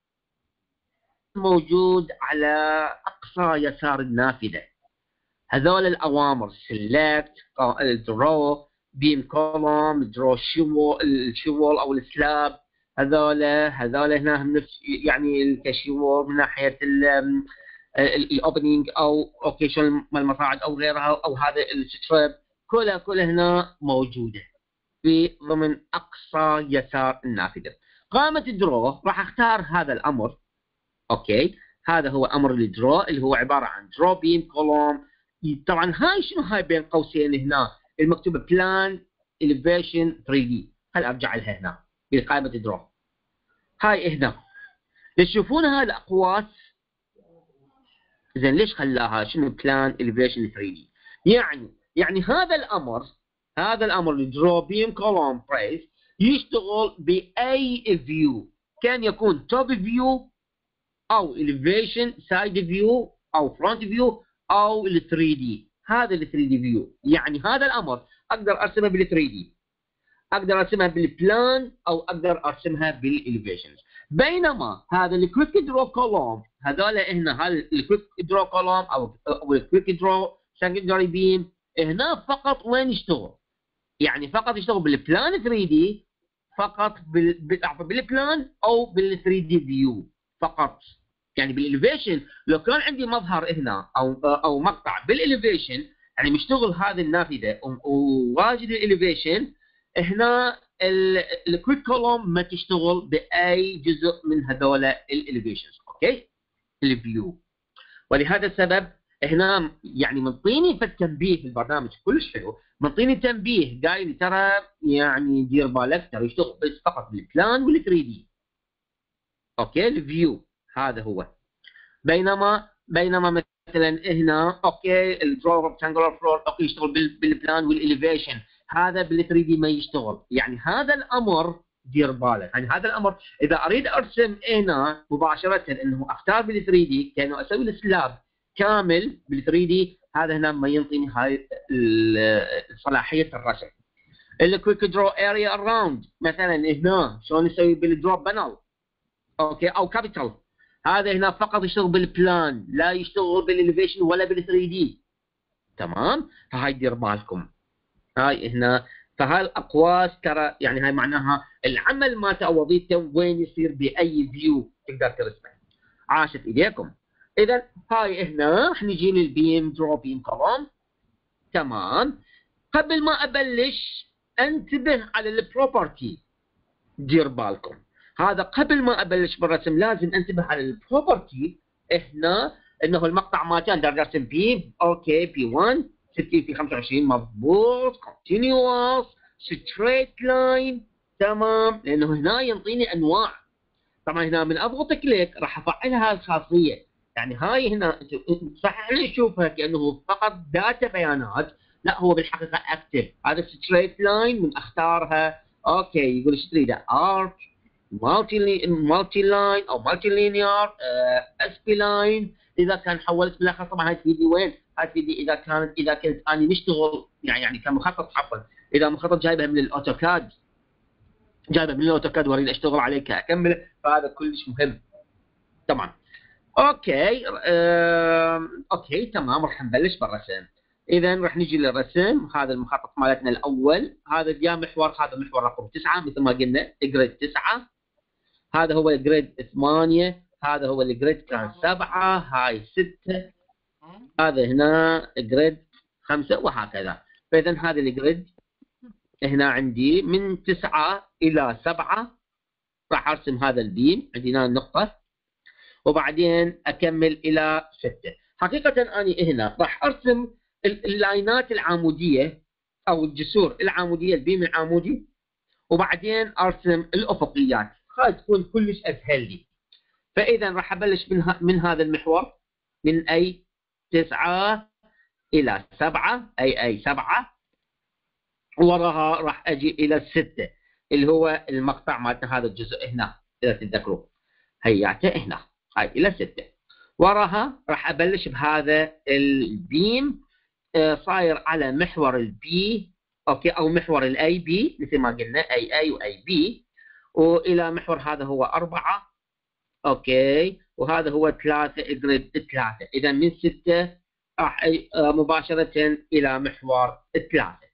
موجود على اقصى يسار النافذه هذول الاوامر سيلكت درو بيم كولوم درو شيول الشيول او السلاب. هذول هذول هنا نفس يعني الكشيور من ناحيه الاوبننج او اوكيشن مال المصاعد او غيرها او هذا الستراب كلها كلها هنا موجوده في ضمن اقصى يسار النافذه. قائمه الدرو راح اختار هذا الامر. اوكي هذا هو امر الدرو اللي هو عباره عن درو بيم كولوم. طبعا هاي شنو هاي بين قوسين هنا المكتوبه بلان اليفيشن ثري دي. خل ارجع لها هنا بقائمه درو. هاي هنا تشوفون هاي الاقواس. زين ليش خلاها شنو بلان اليفيشن ثري دي؟ يعني يعني هذا الامر هذا الامر الدرو بيم كولوم بريس يشتغل باي فيو، كان يكون توب فيو او elevation side view او front view او ال ثري دي. هذا ال ثري دي view، يعني هذا الامر اقدر ارسمها بال ثري دي، اقدر ارسمها بالبلان او اقدر ارسمها بالاليفيشنز. بينما هذا الكويك درو كولوم هذول هنا، هذا الكويك درو كولوم او او الكويك درو سكندري بيم هنا فقط وين يشتغل؟ يعني فقط يشتغل بالبلان ثري دي فقط بال بالبلان او بال ثري دي فيو فقط. يعني بالاليفيشن لو كان عندي مظهر هنا او او مقطع بالاليفيشن يعني مشتغل هذه النافذه وواجد الاليفيشن، هنا الكويك كولوم ما تشتغل باي جزء من هذول الاليفيشنز. اوكي الفيو. ولهذا السبب هنا يعني منطيني في التنبيه في البرنامج كلش حلو، منطيني تنبيه قايل ترى يعني دير بالك ترى يشتغل بس فقط بالبلان وال ثري دي. اوكي الفيو هذا هو. بينما بينما مثلا هنا اوكي الدرو ريكتانجولار فلور اوكي يشتغل بالبلان والاليفيشن، هذا بال ثري دي ما يشتغل. يعني هذا الامر دير بالك، يعني هذا الامر اذا اريد ارسم هنا مباشره انه اختار بال ثري دي كانه اسوي السلاب كامل بال ثري دي، هذا هنا ما ينطيني هاي صلاحيه الرسم. الكويك درو اريا اراوند مثلا هنا شلون نسوي بالدروب بانل اوكي او كابيتال، هذا هنا فقط يشتغل بالبلان لا يشتغل بالاليفيشن ولا بال ثري دي. تمام؟ فهاي دير بالكم هاي هنا. فهاي الاقواس ترى يعني هاي معناها العمل مالته او وظيفته وين يصير باي فيو تقدر ترسمه. عاشت ايديكم. اذا هاي هنا راح نجي للبيم درو بيم كولوم. تمام. قبل ما ابلش انتبه على البروبرتي، دير بالكم هذا قبل ما ابلش بالرسم لازم انتبه على البروبرتي. هنا انه المقطع مالتي اقدر ارسم بي اوكي بي واحد ستين في خمسة وعشرين مضبوط كونتينيوس ستريت لاين. تمام، لانه هنا ينطيني انواع. طبعا هنا من اضغط كليك راح افعل هاي الخاصيه. يعني هاي هنا صح احنا نشوفها كانه فقط داتا بيانات، لا هو بالحقيقه اكتف. هذا ستريت لاين من اختارها اوكي يقول ايش تريد ارك مالتي مالتي لاين او مالتي لينير اس بي لاين. اذا كان حولت بالاخر طبعا هاي تفيدني وين؟ هاي تفيدني اذا كانت اذا كنت انا مشتغل يعني يعني كمخطط عفوا اذا مخطط جايبها من الاوتوكاد جايبها من الاوتوكاد واريد اشتغل عليه كاكمل، فهذا كلش مهم. طبعا اوكي آه، اوكي تمام راح نبلش بالرسم. اذا راح نجي للرسم. هذا المخطط مالتنا الاول، هذا يا محور هذا محور رقم تسعة مثل ما قلنا جريد تسعة، هذا هو الجريد ثمانية، هذا هو الجريد كان سبعة، هاي ستة، هذا هنا جريد خمسة وهكذا. فاذا هذا الجريد هنا عندي من تسعة الى سبعة راح ارسم هذا البيم، عندي هنا النقطة وبعدين اكمل الى ستة. حقيقة اني هنا راح ارسم اللاينات العمودية او الجسور العمودية البيم العمودي وبعدين ارسم الافقيات، هاي تكون كلش اسهل لي. فاذا راح ابلش من, من هذا المحور من اي تسعة الى سبعة اي اي سبعة، وراها راح اجي الى الستة اللي هو المقطع مالتنا هذا الجزء هنا اذا تتذكروا هياته هنا هاي الى ستة. وراها راح ابلش بهذا البيم آه صاير على محور البي اوكي او محور الاي بي مثل ما قلنا اي اي واي بي، والى محور هذا هو أربعة اوكي وهذا هو ثلاثة جريد ثلاثة. اذا من ستة راح آه مباشرة الى محور ثلاثة.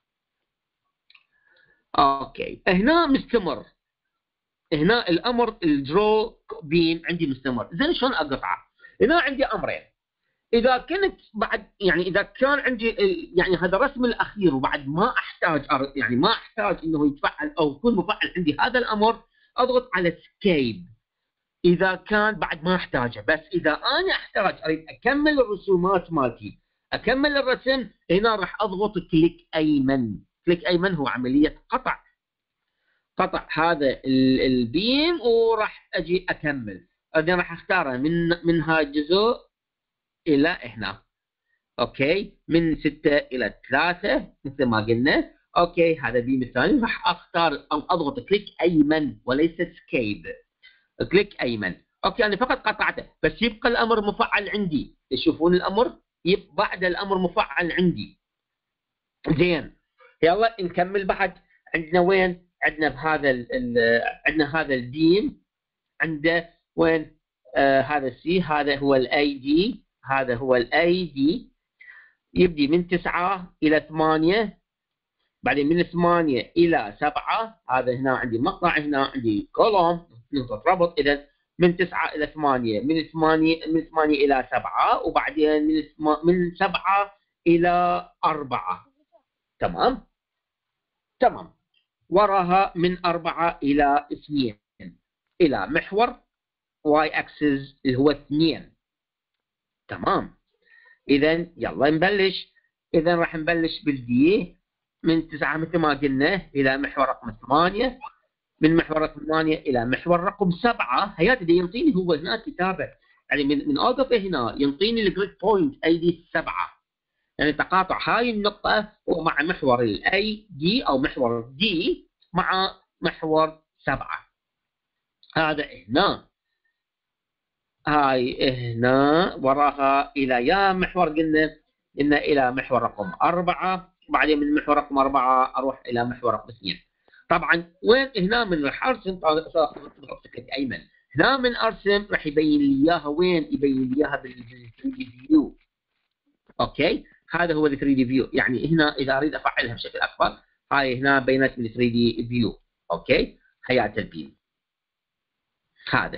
اوكي هنا مستمر، هنا الامر الدرو بيم عندي مستمر. زين شلون اقطعه؟ هنا عندي امرين، اذا كنت بعد يعني اذا كان عندي يعني هذا الرسم الاخير وبعد ما احتاج يعني ما احتاج انه يتفعل او يكون مفعل عندي هذا الامر، اضغط على سكيب. اذا كان بعد ما احتاجه، بس اذا انا احتاج اريد اكمل الرسومات مالتي، اكمل الرسم، هنا راح اضغط كليك ايمن. كليك ايمن هو عمليه قطع قطع هذا البيم، وراح اجي اكمل. اذا راح اختاره من من هاي الجزء الى هنا. اوكي، من ستة الى ثلاثة مثل ما قلنا. اوكي، هذا البيم الثاني راح اختار او اضغط كليك ايمن وليس سكيب. كليك ايمن. اوكي، انا فقط قطعته بس يبقى الامر مفعل عندي. تشوفون الامر يبقى بعد الامر مفعل عندي. زين، يلا نكمل بعد. عندنا وين؟ عندنا بهذا ال ال عندنا هذا البيم عنده وين؟ آه هذا السي، هذا هو الاي دي، هذا هو الاي دي. يبدي من تسعة الى ثمانية، بعدين من ثمانية الى سبعة. هذا هنا عندي مقطع، هنا عندي كولوم نقطة ربط. اذا من تسعة الى ثمانية، من ثمانية من ثمانية الى سبعة، وبعدين من من سبعة الى أربعة. تمام؟ تمام. وراها من أربعة إلى اثنين إلى محور واي اكسس اللي هو اثنين. تمام. إذا يلا نبلش. إذا راح نبلش بالدي من تسعة مثل ما قلنا إلى محور رقم ثمانية، من محور رقم ثمانية إلى محور رقم سبعة. هيات اللي ينطيني هو هنا كتابة، يعني من من اوقف هنا ينطيني الجريد بوينت اي دي سبعة، يعني تقاطع هاي النقطة ومع محور الاي دي او محور دي مع محور سبعة. هذا هنا، هاي هنا وراها الى يا محور قلنا قلنا الى محور رقم أربعة، وبعدين من محور رقم أربعة اروح الى محور رقم اثنين. طبعا وين هنا من راح ارسم كليك ايمن. هنا من ارسم راح يبين لي اياها وين؟ يبين لي اياها بال ثري دي فيو. اوكي، هذا هو ال ثري دي فيو. يعني هنا اذا اريد افعلها بشكل اكبر، هاي هنا بينت بال ثري دي فيو. اوكي، حياة البيم هذا.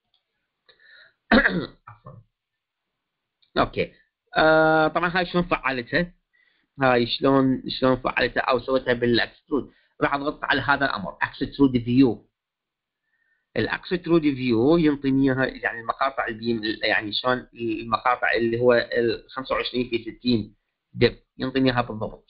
اوكي. آه طبعا هاي شلون فعلتها؟ هاي شلون شلون فعلتها او سويتها بالاكسترود؟ راح اضغط على هذا الامر اكسترود فيو. الاكسترود فيو ينطيني اياها يعني المقاطع البيم، يعني شلون المقاطع اللي هو ال خمسة وعشرين في ستين دب ينطيني اياها بالضبط.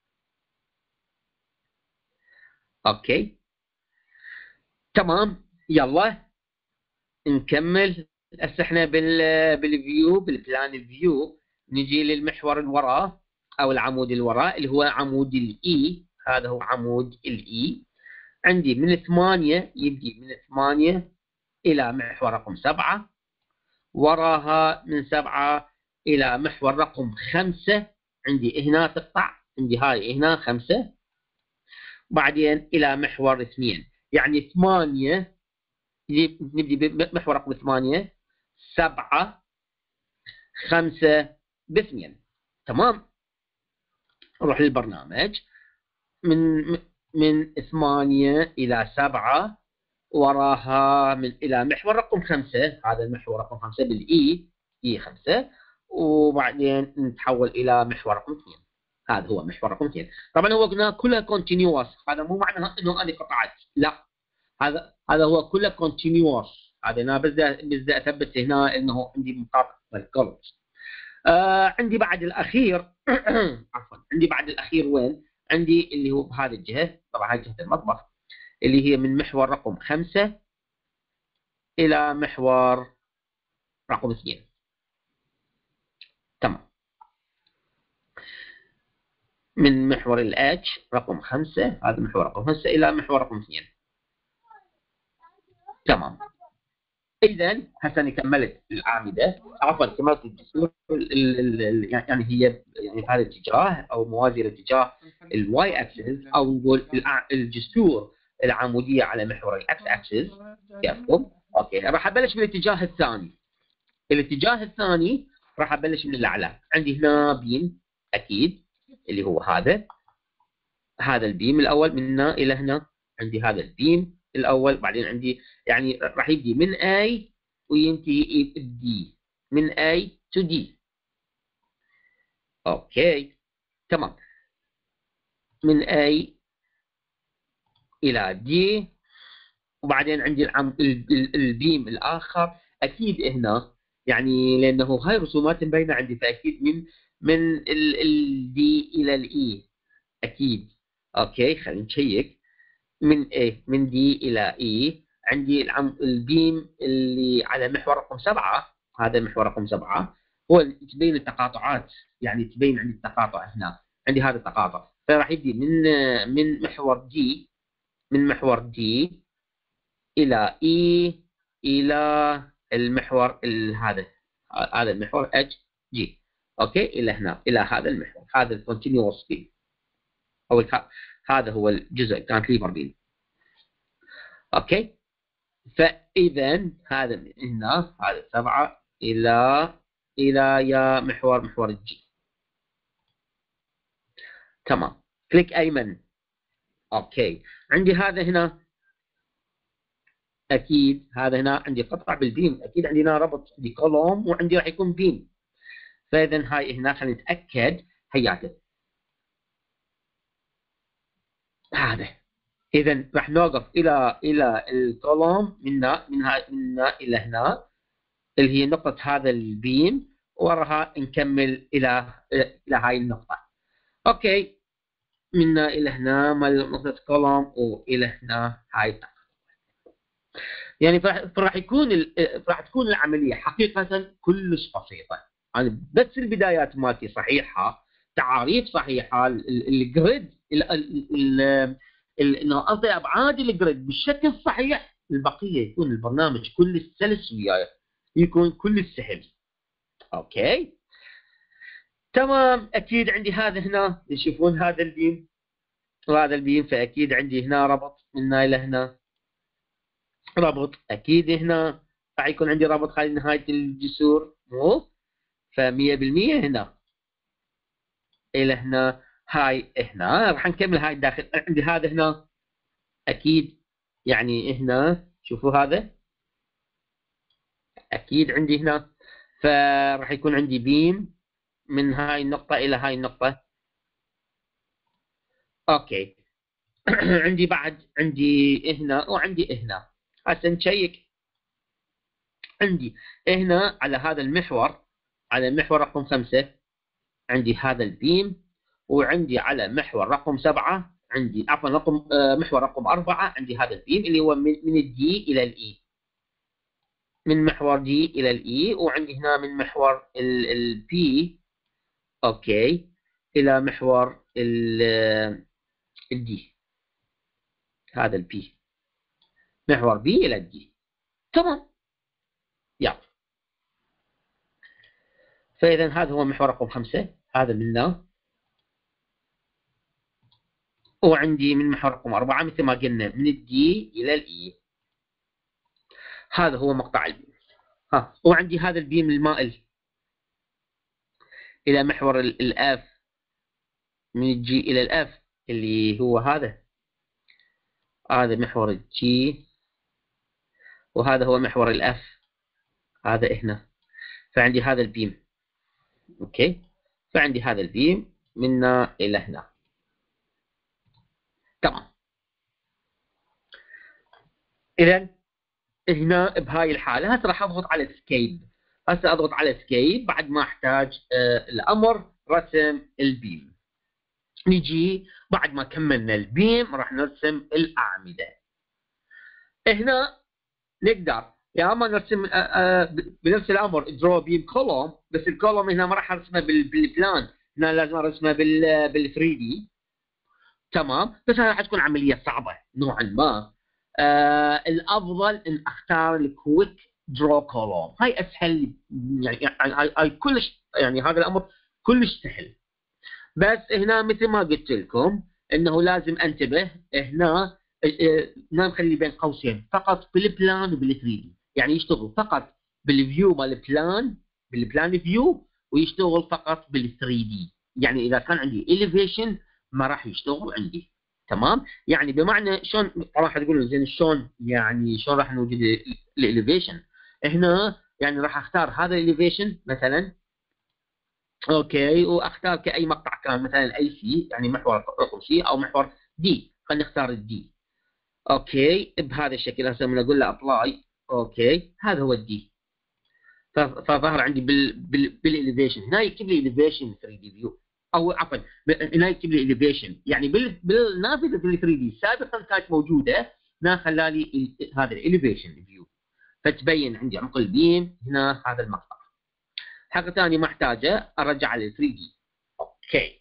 اوكي تمام. يلا نكمل. هسه احنا بال بالفيو بالبلان فيو نجي للمحور اللي وراه او العمود اللي وراه اللي هو عمود الاي. هذا هو عمود الاي. عندي من ثمانية، يبدي من ثمانية الى محور رقم سبعة، وراها من سبعة الى محور رقم خمسة. عندي هنا تقطع، عندي هاي هنا خمسة، بعدين الى محور اثنين. يعني ثمانية نبدي بمحور رقم ثمانية، سبعة، خمسة، باثنين. تمام. نروح للبرنامج. من من ثمانية إلى سبعة، وراها من إلى محور رقم خمسة. هذا المحور رقم خمسة بالإي، إي خمسة، وبعدين نتحول إلى محور رقم اثنين. هذا هو محور رقم اثنين. طبعا هو قلنا كلها كونتينيوس، هذا مو معنى انه انا قطعت، لا، هذا هذا هو كله كونتينيوس. هذا انا بس بس اثبت هنا انه عندي مقاطع غلط. آه عندي بعد الاخير عفوا عندي بعد الاخير وين؟ عندي اللي هو بهذه الجهه، طبعا هذه جهه المطبخ، اللي هي من محور رقم خمسة الى محور رقم اثنين. تمام. من محور الاتش رقم خمسة، هذا محور رقم خمسة الى محور رقم اثنين. تمام. اذا هسه انا كملت العامده، عفوا كملت الجسور، يعني هي يعني في هذا الاتجاه او موازي لاتجاه الواي اكسس، او نقول الجسور العموديه على محور الاكس اكسس. كيفكم؟ اوكي، راح ابلش بالاتجاه الثاني. الاتجاه الثاني راح ابلش من الاعلى. عندي هنا بيم اكيد اللي هو هذا هذا البيم الاول، من هنا الى هنا عندي هذا البيم الاول، بعدين عندي يعني راح يبدي من A وينتهي D، من A to D. اوكي تمام. من A الى D وبعدين عندي العم ال- ال- البيم الاخر اكيد هنا، يعني لانه هاي رسومات مبينه عندي، فاكيد من من الدي الى الاي اكيد. اوكي خلينا نشيك. من ايه من دي الى اي عندي العم البيم اللي على محور رقم سبعه، هذا محور رقم سبعه هو تبين التقاطعات، يعني تبين عندي التقاطع هنا، عندي هذا التقاطع، فراح يجي من من محور دي من محور دي الى اي الى المحور هذا هذا المحور اتش جي. اوكي الى هنا الى هذا المحور، هذا الكونتينيوس بيم او الك... هذا هو الجزء كانتليفر بيم. اوكي فاذا هذا من هنا هذا سبعه الى الى يا محور محور الجي. تمام كليك ايمن. اوكي عندي هذا هنا اكيد، هذا هنا عندي قطع بالبيم، اكيد عندي هنا ربط بكولوم وعندي راح يكون بيم، فاذا هاي هنا خلينا نتاكد هياته هذا. اذا راح نوقف الى الى الكولوم من هنا من هنا من هنا الى هنا اللي هي نقطه هذا البيم، وراها نكمل الى الى هاي النقطه. اوكي من هنا الى هنا مال نقطه كولوم والى هنا هاي النقطة. يعني فراح يكون راح تكون العمليه حقيقه كلش بسيطه، يعني بس البدايات مالتي صحيحه، تعاريف صحيحه، الجريد انه اعطي ابعاد الجريد بالشكل الصحيح، البقيه يكون البرنامج كلش سلس وياي، يكون كلش سهل. اوكي تمام. اكيد عندي هذا هنا تشوفون هذا البيم وهذا البيم، فاكيد عندي هنا ربط من هنا الى هنا، ربط اكيد هنا راح يكون عندي ربط خلال نهايه الجسور مو فمية بالمية هنا الى هنا هاي هنا راح نكمل هاي الداخل. عندي هذا هنا اكيد يعني هنا شوفوا هذا اكيد عندي هنا، فراح يكون عندي بيم من هاي النقطه الى هاي النقطه. اوكي عندي بعد عندي هنا وعندي هنا، هسه نشيك. عندي هنا على هذا المحور على المحور رقم خمسة عندي هذا البيم، وعندي على محور رقم سبعة عندي عفوا رقم آه محور رقم أربعة عندي هذا البيم اللي هو من من الدي إلى الإي، من محور دي إلى الإي، وعندي هنا من محور البي أوكي إلى محور الدي، هذا البي محور بي إلى الدي. تمام يلا. فإذا هذا هو محور رقم خمسة، هذا منه، وعندي من محور رقم أربعة مثل ما قلنا من الدي إلى الإي، هذا هو مقطع البيم. ها وعندي هذا البيم المائل إلى محور الأف، من الجي إلى الأف اللي هو هذا، هذا محور الجي وهذا هو محور الأف، هذا هنا. فعندي هذا البيم أوكي، فعندي هذا البيم من هنا إلى هنا. تمام. إذا هنا بهاي الحالة هسه راح أضغط على اسكيب، هسه أضغط على اسكيب بعد ما أحتاج آه الأمر رسم البيم. نجي بعد ما كملنا البيم راح نرسم الأعمدة. هنا نقدر يا اما نرسم آآ آآ بنفس الامر درو بيم كولوم، بس الكولوم هنا ما راح ارسمه بالبلان، هنا لازم ارسمه بال بال ثري دي. تمام بس راح تكون عمليه صعبه نوعا ما. الافضل ان اختار الكويك درو كولوم، هاي اسهل يعني هاي, هاي كلش يعني هذا الامر كلش سهل. بس هنا مثل ما قلت لكم انه لازم انتبه هنا هنا نخلي بين قوسين فقط بالبلان وبال ثري دي، يعني يشتغل فقط بالفيو مال البلان بالبلان فيو، ويشتغل فقط بال ثري دي. يعني اذا كان عندي elevation ما راح يشتغل عندي. تمام يعني بمعنى شلون راح تقول زين شلون يعني شلون راح نوجد الاليفيشن هنا، يعني راح اختار هذا الاليفيشن مثلا اوكي، واختار كاي مقطع كان مثلا اي سي يعني محور رقم سي او محور دي، خلينا نختار الدي. اوكي بهذا الشكل. هسه من اقول له ابلاي اوكي هذا هو الدي، فظهر عندي بال بال بالاليفيشن. هنا يكتب لي اليفيشن ثري دي فيو، او عفوا هنا يكتب لي اليفيشن، يعني بال بالنافذه بال ثري دي سابقا كانت موجوده، هنا خلى لي هذا الاليفيشن فيو، فتبين عندي عمق البيم هنا هذا المقطع. حاجه ثانيه ما احتاجه ارجع لل ثري دي. اوكي.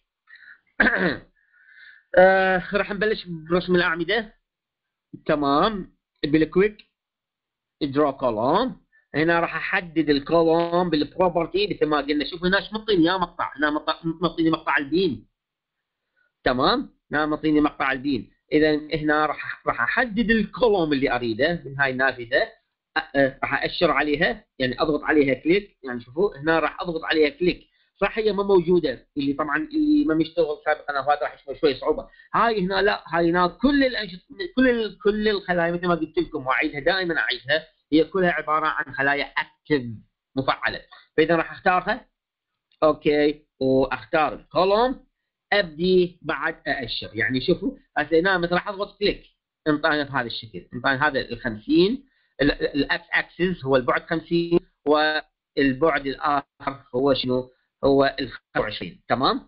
آه راح نبلش برسم الاعمده. تمام. بالكويك درو كولوم. هنا راح احدد الكولوم بالبروبرتي مثل ما قلنا. شوف هنا ايش مطيني يا مقطع، هنا مطيني مقطع البين. تمام. هنا مطيني مقطع البين. اذا هنا راح راح احدد الكولوم اللي اريده من هاي النافذه، راح اشر عليها، يعني اضغط عليها كليك. يعني شوفوا هنا راح اضغط عليها كليك، صح هي ما موجوده، اللي طبعا اللي ما مشتغل سابقا هذا راح يشوف شوي صعوبه. هاي هنا لا، هاي هنا كل الأنشط... كل ال... كل الخلايا مثل ما قلت لكم واعيدها دائما اعيدها، هي كلها عباره عن خلايا اكتف مفعله. فاذا راح اختارها اوكي واختار الكولوم، ابدي بعد ااشر. يعني شوفوا هسه هنا مثلا راح اضغط كليك انطاني بهذا الشكل، انطاني هذا ال خمسين، الاكس اكسس هو البعد خمسين والبعد الاخر هو شنو؟ هو ال خمسة وعشرين. تمام؟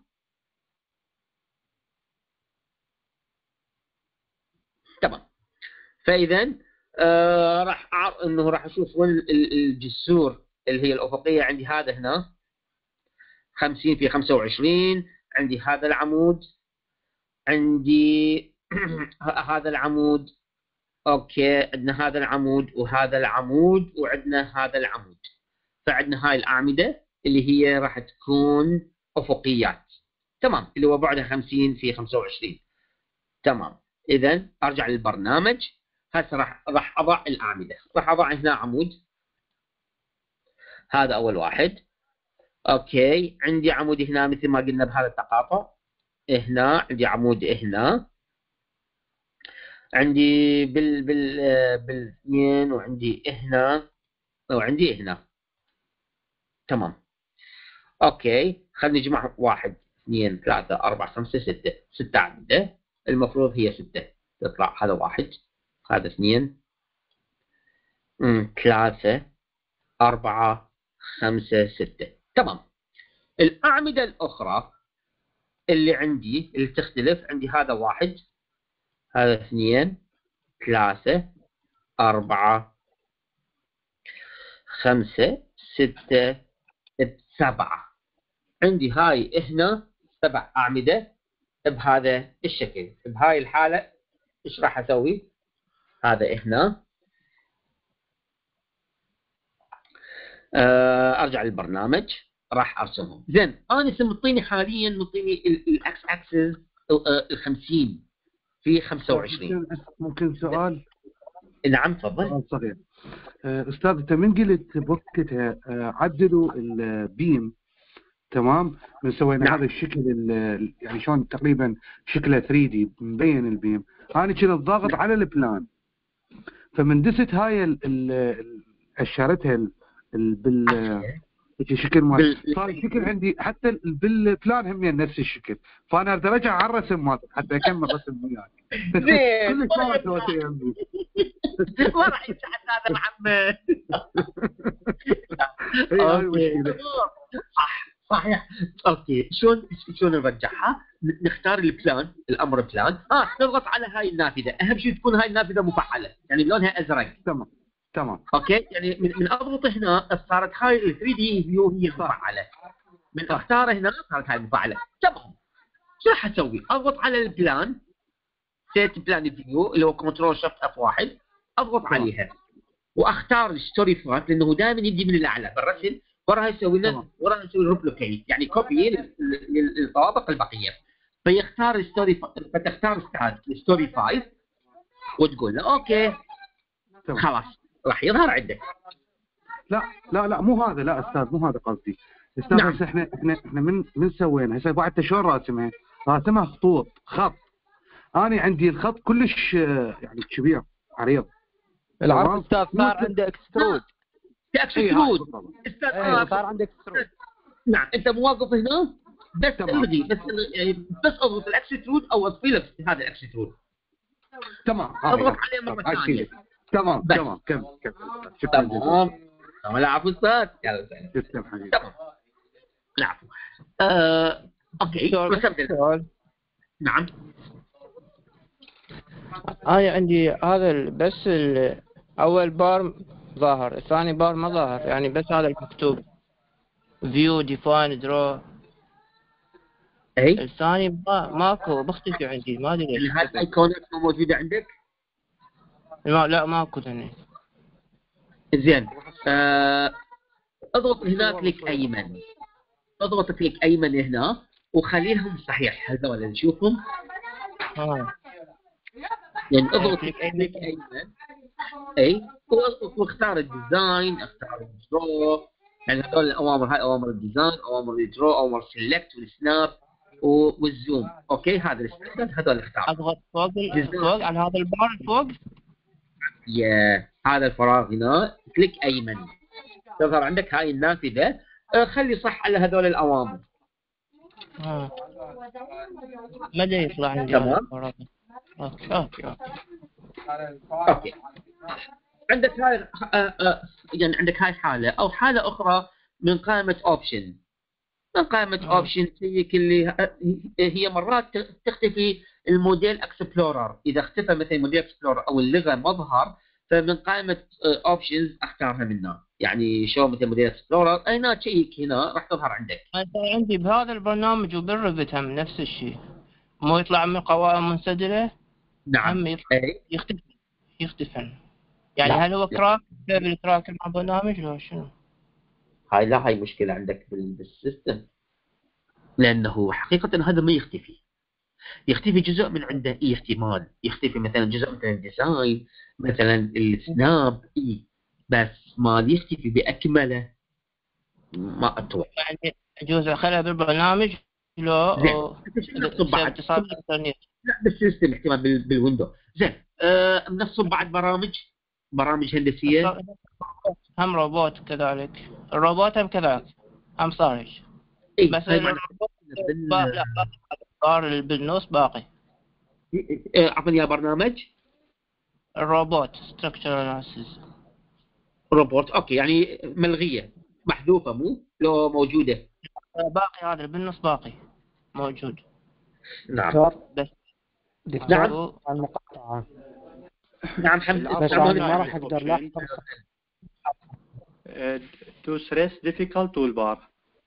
تمام. فاذا آه راح أعرف انه راح اشوف وين الجسور اللي هي الافقيه. عندي هذا هنا خمسين في خمسة وعشرين، عندي هذا العمود، عندي هذا العمود. اوكي عندنا هذا العمود وهذا العمود وعندنا هذا العمود. فعندنا هاي الاعمده اللي هي راح تكون افقيات. تمام. اللي هو بعدها خمسين في خمسة وعشرين. تمام. اذا ارجع للبرنامج. هسه راح راح اضع الاعمده. راح اضع هنا عمود، هذا اول واحد. اوكي عندي عمود هنا مثل ما قلنا بهذا التقاطع. هنا عندي عمود هنا، عندي بال بال بالاثنين، وعندي هنا وعندي هنا. تمام. اوكي خلينا نجمع واحد اثنين ثلاثة أربعة خمسة ستة، ستة أعمدة. المفروض هي ستة تطلع. هذا واحد، هذا اثنين، ثلاثة، أربعة، خمسة، ستة. تمام. الأعمدة الأخرى اللي عندي اللي تختلف، عندي هذا واحد، هذا اثنين، ثلاثة، أربعة، خمسة، ستة، سبعة. عندي هاي هنا سبع أعمدة بهذا الشكل. بهاي الحالة إيش راح أسوي؟ هذا هنا أه أرجع للبرنامج، راح أرسمهم. زين أنا مطيني حاليا مطيني الأكس أكسس ال خمسين في خمسة وعشرين. ممكن سؤال؟ نعم تفضل. صغير. أستاذ أنت من قلت بوقتها عدلوا البيم، تمام، من سوينا نعم. هذا الشكل يعني شلون تقريبا شكله ثري دي مبين البيم. انا كنت ضاغط نعم. على البلان، فمن دست هاي ال اشرتها بال شكل مال صار الشكل عندي حتى بالبلان هم نفس الشكل، فانا اريد ارجع على الرسم مالك حتى اكمل رسم وياك. زين ما راح يساعد هذا محمد. صح صحيح. اوكي شلون شلون نرجعها؟ نختار البلان، الامر بلان، اه نضغط على هاي النافذه. اهم شيء تكون هاي النافذه مفعله، يعني لونها ازرق. تمام تمام. اوكي يعني من, من اضغط هنا صارت هاي ال ثري دي فيو هي مفعله، من اختار هنا صارت هاي مفعله. تمام. شو راح اسوي؟ اضغط على البلان، سيت بلان فيو اللي هو كنترول شيفت اف واحد، اضغط طبعا. عليها واختار الستوري فات، لانه دائما يجي من الاعلى بالرسم، وراها يسوي لنا وراها يسوي ريبليكيت، يعني كوبي للطوابق البقيه. فيختار الستوري، فتختار الستوري فايل وتقول له اوكي طبعا. خلاص راح يظهر عندك. لا لا لا مو هذا، لا استاذ مو هذا قصدي. استاذ نعم. احنا احنا احنا من من سوينا هسه بعد شلون راسمها؟ راسمها خطوط، خط. انا عندي الخط كلش يعني كبير عريض. العرض استاذ صار عنده اكسترود. اكسترود استاذ اه صار عندك اكسترود. نعم انت موظف هنا بس الغي بس يعني بس اضغط الاكسترود او اطفي لك هذا الاكسترود. تمام اضغط عليه مره ثانيه. تمام بس. تمام كم كم شكرا جزيلا. تمام تمام. العفو استاذ. يلا سلام. تسلم حبيبي. تمام. العفو. آه... اوكي سؤال. نعم. انا عندي هذا ال- بس ال- اول بار ظاهر، الثاني بار ما ظاهر، يعني بس هذا المكتوب فيو ديفاين درو. اي الثاني ما ماكو، بختفي عندي، ما ادري ليش. هذه الايقونات مو موجوده عندك؟ ما لا ماكو ثاني. زين. آه... اضغط هنا كليك ايمن. اضغط كليك ايمن هنا وخليهم صحيح هذول اللي نشوفهم. اه يعني اضغط كليك كليك ايمن. اي واختار الديزاين، اختار الدرو. يعني هذول الاوامر، هاي اوامر الديزاين، اوامر الدرو، اوامر السلكت والسناب والزوم. اوكي هذا الستاندرد هذول اختار. اضغط فوق ال- فوق على هذا البار فوق. يا هذا الفراغ هنا كليك ايمن تظهر عندك هاي النافذه. آه، خلي صح على هذول الاوامر. اه ما ادري يطلع عندي تمام. هذا البار. اوكي اوكي اوكي. اوكي عندك هاي آه، آه، يعني عندك هاي حاله او حاله اخرى من قائمه اوبشن. من قائمه آه. اوبشن هي اللي آه، هي مرات تختفي الموديل اكسبلورر. اذا اختفى مثلا الموديل اكسبلورر او اللغه مظهر، فمن قائمه اوبشنز اختارها منها. يعني شو مثل موديل اكسبلورر هنا تشيك هنا راح تظهر عندك. أنا عندي بهذا البرنامج وبالريفت هم نفس الشيء، مو يطلع من قوائم منسدلة. نعم. هم يطلع اي يختفي يختفي. يعني لا. هل هو كراك بسبب الكراك مع البرنامج ولا شنو؟ هاي لا هاي مشكله عندك بال- بالسيستم. لانه حقيقه هذا ما يختفي. يختفي جزء من عنده. اي احتمال يختفي مثلا جزء من الديزاين، مثلا السناب. اي بس ما يختفي باكمله ما اتوقع. يعني يجوز اخليها بالبرنامج لو زين. أو نفصل بعد. اتصال بالانترنت. لا بالسيستم احتمال بال- بالويندو. زين. آه نفصل بعد برامج برامج هندسيه. هم روبوت كذلك، الروبوت هم كذلك هم صارج. اي بس هاي معناته الروبوت بال- با- لا باقي، صار بالنص باقي. آه، عفوا يا برنامج الروبوت ستراكشر اناليسيس روبوت. اوكي يعني ملغيه محذوفه مو لو موجوده. باقي، هذا بالنص باقي موجود. نعم. دكتور بس دكتور نعم. عن المقاطعة نعم حمد. بس نعم. أنا ما راح أقدر لاحظ. to stress difficult toolbar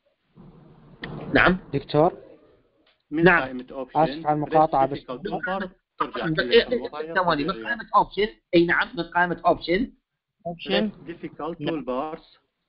نعم. دكتور من نعم. قائمة آسف option على المقاطعة stress بس. difficult toolbar ترجع إيه، كلها الوضعية ثواني من الطبيعية. قائمه اوبشن. اي نعم من قائمه اوبشن. اوبشن stress difficult toolbars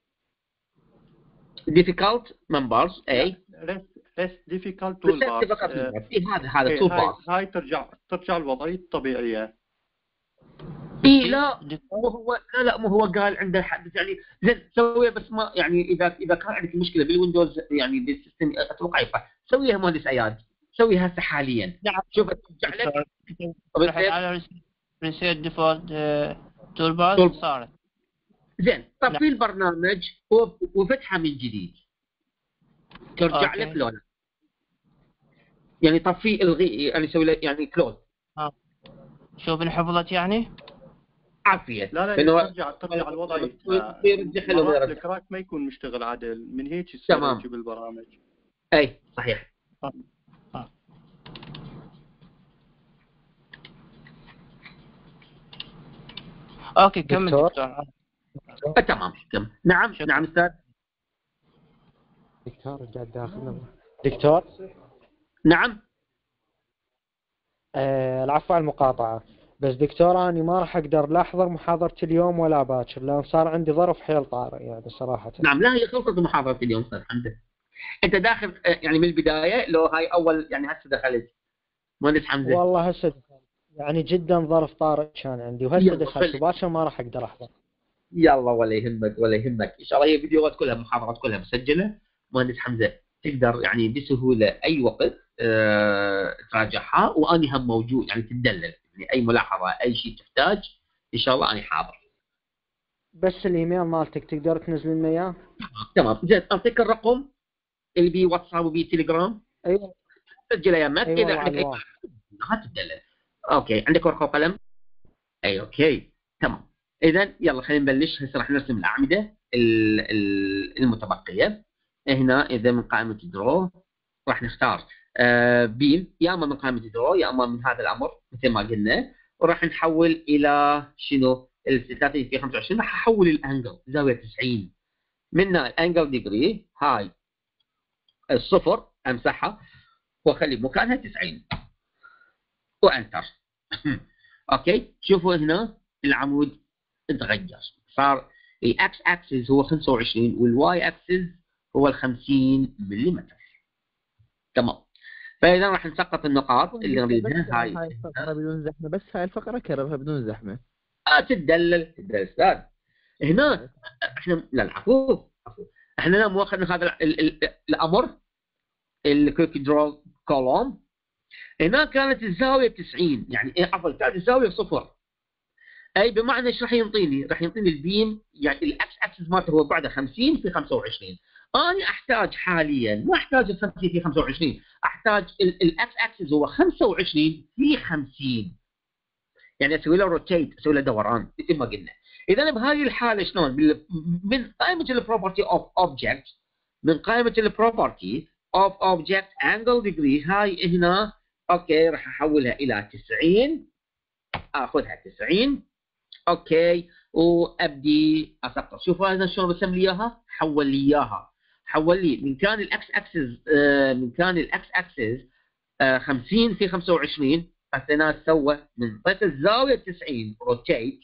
difficult members. اي rest rest difficult بس toolbars فقط آه، في هذا هذا إيه، تو هاي بار. هاي ترجع ترجع الوضعية الطبيعية. اي لا مو هو. لا لا مو هو قال عنده حد يعني. زين سويها بس ما يعني اذا اذا كان عندك مشكله بالويندوز يعني بالسيستم اتوقع ينفع سويها مهندس اياد. سويها هسه حاليا. نعم. شوف ترجع لك. رحت على ريسيت ديفولت تول بار طول. صارت. زين طفي نعم. البرنامج و- وفتحه من جديد ترجع أوكي. لك لونه. يعني طفي الغي يعني سوي له يعني كلوز. شوف انحفظت يعني. عافيه. لا لا لأنه ترجع ترجع الوضعية. يرجع حلو ما يرجع. الكراك ما يكون مشتغل عدل من هيك يصير تمام. يجيب البرامج. اي صحيح. اوكي كمل دكتور. دكتور. آه، تمام. كم. نعم. شكرا. نعم استاذ. دكتور رجع داخل. دكتور نعم. آه العفو على المقاطعة، بس دكتور أنا ما راح أقدر لا أحضر محاضرة اليوم ولا باكر لأن صار عندي ظرف حيل طارئ يعني صراحة. نعم لا هي خلصت محاضرة اليوم صار عندك. انت داخل آه، يعني من البداية لو هاي اول يعني هسه دخلت مهندس حمزة. والله هسه يعني جدا ظرف طارئ كان عندي وهسه يلا، دخلت خلي. وباكر ما راح أقدر أحضر. يلا ولا يهمك ولا يهمك ان شاء الله هي فيديوهات كلها محاضرات كلها مسجلة. مهندس حمزة تقدر يعني بسهولة اي وقت أه تراجعها واني هم موجود يعني تدلل يعني اي ملاحظة اي شيء تحتاج ان شاء الله اني حاضر. بس الإيميل مالتك تقدر تنزل لنا إياه؟ تمام. زين اعطيك الرقم اللي بيه واتساب وبيه تليجرام. أيوة سجله يمك أيوة اذا عندك اي العنوان. ما تدلل. اوكي عندك ورقه وقلم؟ اي اوكي تمام. اذا يلا خلينا نبلش. هسه راح نرسم الاعمده المتبقيه. هنا اذا من قائمه درو راح نختار آه بيم، يا اما من قائمه درو يا اما من هذا الامر مثل ما قلنا، وراح نحول الى شنو؟ ثلاثين في خمسة وعشرين. راح احول الانجل زاويه تسعين. من الانجل ديجري هاي الصفر امسحها واخلي مكانها تسعين وانتر. اوكي شوفوا هنا العمود تغير، صار الاكس اكسس هو خمسة وعشرين والواي اكسس هو ال خمسين ملم. تمام. فاذا راح نسقط النقاط اللي نريدها. هاي هاي الفقره بدون زحمه، بس هاي الفقره كررها بدون زحمه. آه تدلل تدلل استاذ. هنا احنا لا العفو عفو احنا لا مو اخذنا هذا ال ال ال الامر الكويك درو كولوم. هنا كانت الزاويه تسعين، يعني ايه عفوا كانت الزاويه صفر، اي بمعنى ايش راح ينطيني؟ راح ينطيني البيم يعني الاكس اكسس مالته هو بعده خمسين في خمسة وعشرين. انا احتاج حاليا ما احتاج ال خمسين في خمسة وعشرين، احتاج الاكس اكسس هو خمسة وعشرين في خمسين، يعني اسوي له روتيت، اسوي له دوران مثل ما قلنا. اذا بهذه الحاله شلون؟ من قائمه البروبرتي اوف اوبجكت، من قائمه البروبرتي اوف اوبجكت انجل ديجري هاي هنا اوكي راح احولها الى تسعين، اخذها تسعين اوكي وابدي اسقط. شوفوا هذا شلون رسم لي اياها، حول لي اياها، حول لي من كان الاكس اكسس آه من كان الاكس اكسس آه خمسين في خمسة وعشرين، هسه سوى من طيف الزاويه تسعين روتيت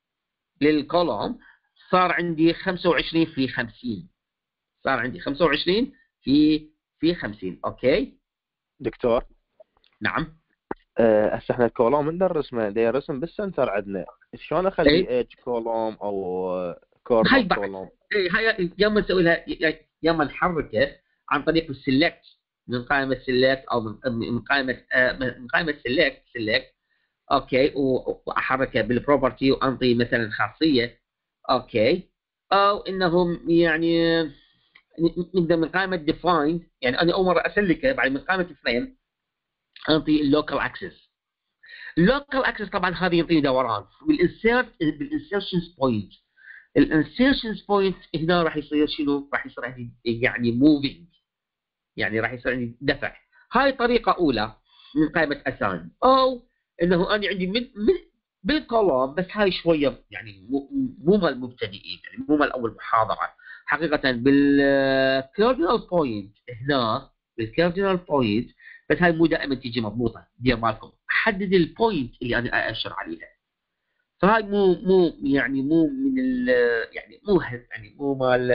للكولوم، صار عندي خمسة وعشرين في خمسين، صار عندي خمسة وعشرين في في خمسين. اوكي دكتور. نعم. هسه احنا الكولوم من الرسمه دي رسم بالسنتر عندنا، شلون اخلي ايه؟ ايدج كولوم او كورنر كولوم؟ اي هاي يا اما نسوي لها يا اما نحركه عن طريق السلكت من قائمه سلكت او من من قائمه آه من قائمه سلكت سلكت اوكي واحركها بالبروبرتي وانطي مثلا خاصيه اوكي، او انهم يعني نقدر من قائمه ديفاين، يعني انا اول مره اسلكه بعد من قائمه فريم انطي اللوكال اكسس. اللوكال اكسس طبعا هذه يعطيني دوران بالانسيرت بالانسيرشنز بوينت. الانسيرشنز بوينت هنا راح يصير شنو؟ راح يصير عندي يعني موفينج، يعني راح يصير عندي دفع. هاي طريقه اولى من قائمه اسان، او انه انا عندي من, من بالكولوم، بس هاي شويه يعني مو مو مال المبتدئين، يعني مو مال اول محاضره حقيقه. بالكاردينال بوينت هنا بالكاردينال بوينت، بس هاي مو دائما تيجي مضبوطه، دير بالكم حدد البوينت اللي انا اشر عليها. فهاي مو مو يعني مو من ال يعني مو يعني مو مال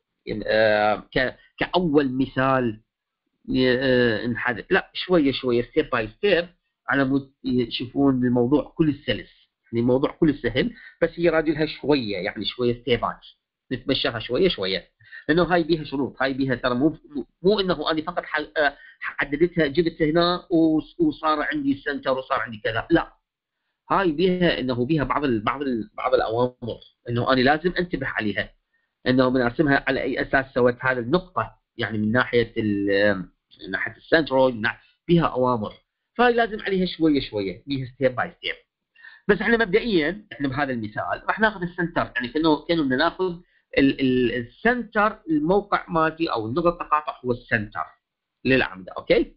آه كاول مثال آه انحدث، لا شويه شويه ستيب باي ستيب على مود يشوفون الموضوع كل سلس، يعني الموضوع كل سهل، بس هي راجلها شويه يعني شويه ستيبات نتمشاها شويه شويه، لانه هاي بيها شروط، هاي بيها ترى مو مو انه انا فقط حددتها جبت هنا وصار عندي سنتر وصار عندي كذا، لا هاي بيها انه بيها بعض ال بعض ال بعض الاوامر انه انا لازم انتبه عليها، انه من ارسمها على اي اساس سويت هذه النقطه، يعني من ناحيه من ناحيه السنترويد بيها اوامر، فهاي لازم عليها شويه شويه بيها ستيب باي ستيب. بس احنا مبدئيا احنا بهذا المثال راح ناخذ السنتر، يعني كانه كانه بدنا ناخذ السنتر، الموقع مالتي او نقطه التقاطع هو السنتر للاعمده. اوكي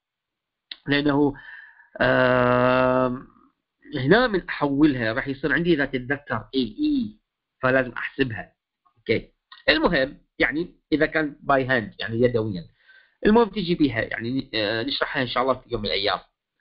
لانه آه هنا من احولها راح يصير عندي اذا تتذكر اي اي، فلازم احسبها. اوكي المهم يعني اذا كان باي هاند يعني يدويا، المهم تجي بيها يعني آه نشرحها ان شاء الله في يوم من الايام.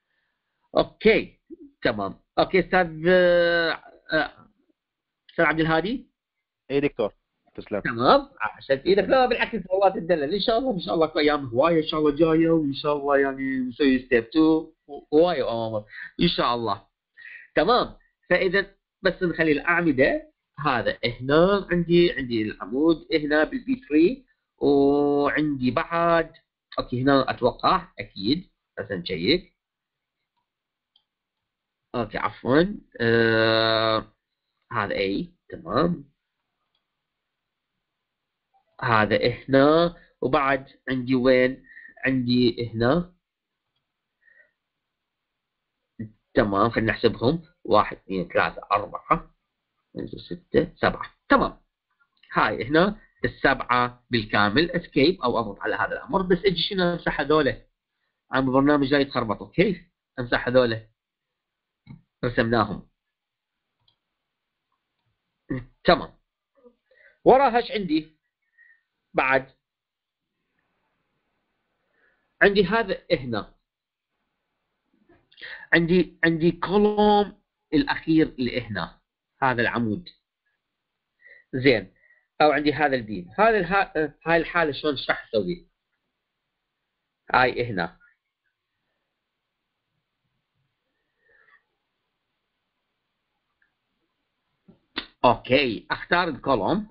اوكي تمام. اوكي استاذ آه استاذ عبد الهادي. اي دكتور تسلم. تمام عشان ايدك. لا بالعكس والله تدلل ان شاء الله، ان شاء الله ايام هوايه ان شاء الله جايه، وان شاء الله يعني نسوي ستيب اثنين هوايه اوامر ان شاء الله. تمام. فاذا بس نخلي الاعمده هذا هنا عندي عندي العمود هنا بالبي ثلاثة، وعندي بعد اوكي هنا اتوقع اكيد بس نشيك. اوكي عفوا آه... هذا اي تمام، هذا هنا، وبعد عندي وين؟ عندي هنا تمام. خلينا نحسبهم. واحد اثنين ثلاثة أربعة خمسة ستة سبعة. تمام. هاي هنا السبعة بالكامل اسكيب او اضغط على هذا الامر. بس اجي شنو امسح هذوله عم البرنامج لا يتخربط. كيف امسح هذوله؟ رسمناهم. تمام. وراها ايش عندي بعد؟ عندي هذا هنا، عندي عندي كولوم الاخير اللي هنا، هذا العمود. زين. او عندي هذا البيم. هذا الها... هاي الحاله شلون ايش راح اسوي؟ هاي هنا اوكي، اختار الكولوم،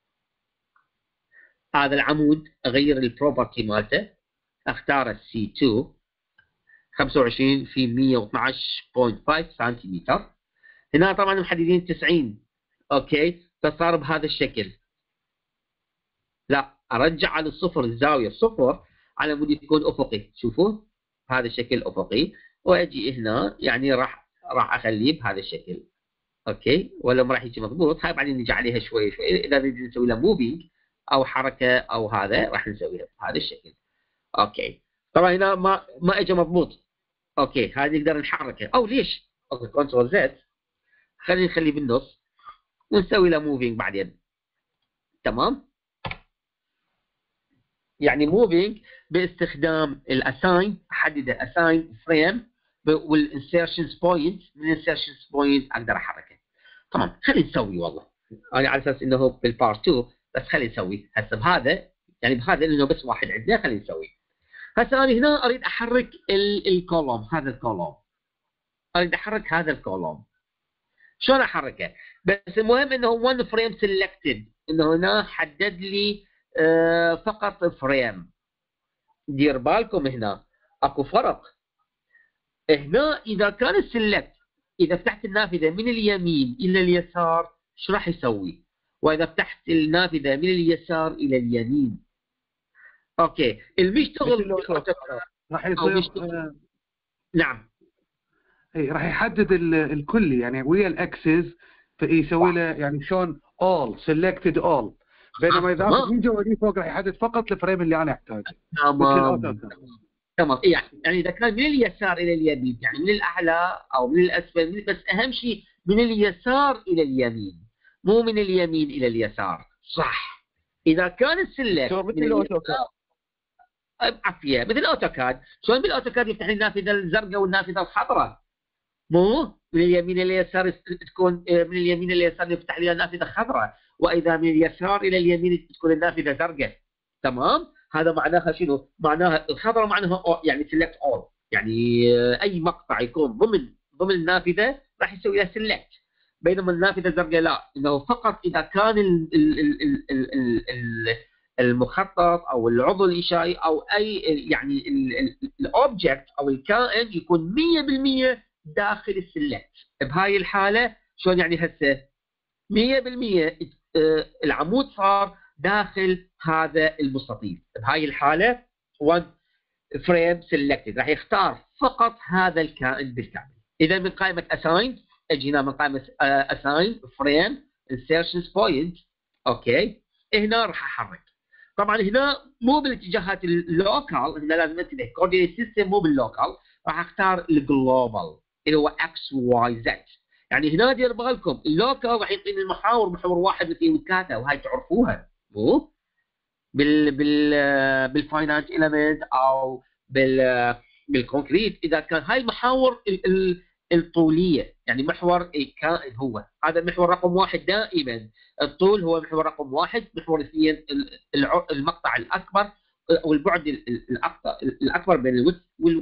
هذا العمود اغير البروبرتي مالته، اختار السي اثنين خمسة وعشرين في مية واثناشر فاصلة خمسة سنتيمتر. هنا طبعا محددين تسعين. اوكي، فصار بهذا الشكل. لا، ارجع على الصفر، الزاويه صفر على مود يكون افقي. شوفوا هذا الشكل افقي، واجي هنا يعني راح راح اخليه بهذا الشكل. اوكي، ولا ما راح يجي مضبوط. هاي بعدين نجي عليها شوي شوي، اذا نريد نسوي لها موفينج او حركه او هذا راح نسويها بهذا الشكل. اوكي، طبعا هنا ما ما اجى مضبوط. اوكي، هذه نقدر نحركه او ليش؟ اوكي، كنترول زد، خلينا نخليه بالنص ونسوي له موفينج بعدين. تمام. يعني موفينج باستخدام الاساين، احدد اساين فريم والانسيرشنز بوينت، من الانسيرشنز بوينت اقدر احركه. تمام. خلينا نسوي والله انا على اساس انه بالبارت اثنين، بس خلينا نسوي هسه بهذا، يعني بهذا لانه بس واحد عندنا. خلينا نسوي هسه. انا هنا اريد احرك الكولوم، هذا الكولوم اريد احرك هذا الكولوم. شلون احركه؟ بس المهم انه وان فريم سيلكتد، انه هنا حدد لي آه فقط فريم. دير بالكم هنا اكو فرق. هنا اذا كان السلكت، اذا فتحت النافذه من اليمين الى اليسار شو راح يسوي؟ واذا فتحت النافذه من اليسار الى اليمين. اوكي، المشتغل راح يصير آه نعم. اي راح يحدد الكلي يعني ويا الاكسس، فيسوي له يعني شلون all selected all، بينما اذا من جوا فوق راح يحدد فقط الفريم اللي انا احتاجه. تمام تمام. يعني اذا كان من اليسار الى اليمين، يعني من الاعلى او من الاسفل، بس اهم شيء من اليسار الى اليمين، مو من اليمين الى اليسار. صح. اذا كان السلك مثل الاوتوكاد، عافيه مثل الاوتوكاد. شلون بالاوتوكاد يفتح لي النافذه الزرقاء والنافذه الخضراء؟ مو من اليمين الى اليسار تكون من اليمين الى اليسار يفتح لي النافذه خضراء، واذا من اليسار الى اليمين تكون النافذه زرقاء. تمام. هذا معناها شنو؟ معناها الخضراء معناها يعني سيلكت اول، يعني اي مقطع يكون ضمن ضمن النافذه راح يسوي له سيلكت. بينما النافذه الزرقاء لا، انه فقط اذا كان ال ال ال ال ال ال المخطط او العضو الانشائي او اي يعني الاوبجكت او الكائن يكون مية بالمية داخل السلكت. بهاي الحاله شلون يعني هسه مية بالمية العمود صار داخل هذا المستطيل. بهاي الحاله one frame selected راح يختار فقط هذا الكائن بالكامل. اذا من قائمه assign اجي هنا من قائمه assign frame insertions point. اوكي، هنا راح احرك. طبعا هنا مو بالاتجاهات اللوكال، هنا لازم انتبه coordinate system مو باللوكال، راح اختار الجلوبال اللي هو اكس واي زد. يعني هنا دير بالكم اللوكال راح يعطيني المحاور، محور واحد واثنين وثلاثه، وهاي تعرفوها مو بال بال بالفاينانس اليمنت او بال بالكونكريت. اذا كان هاي المحاور الطوليه، يعني محور الكائن هو هذا المحور رقم واحد دائما. الطول هو محور رقم واحد، محور اثنين المقطع الاكبر او البعد الاكبر بين الويدث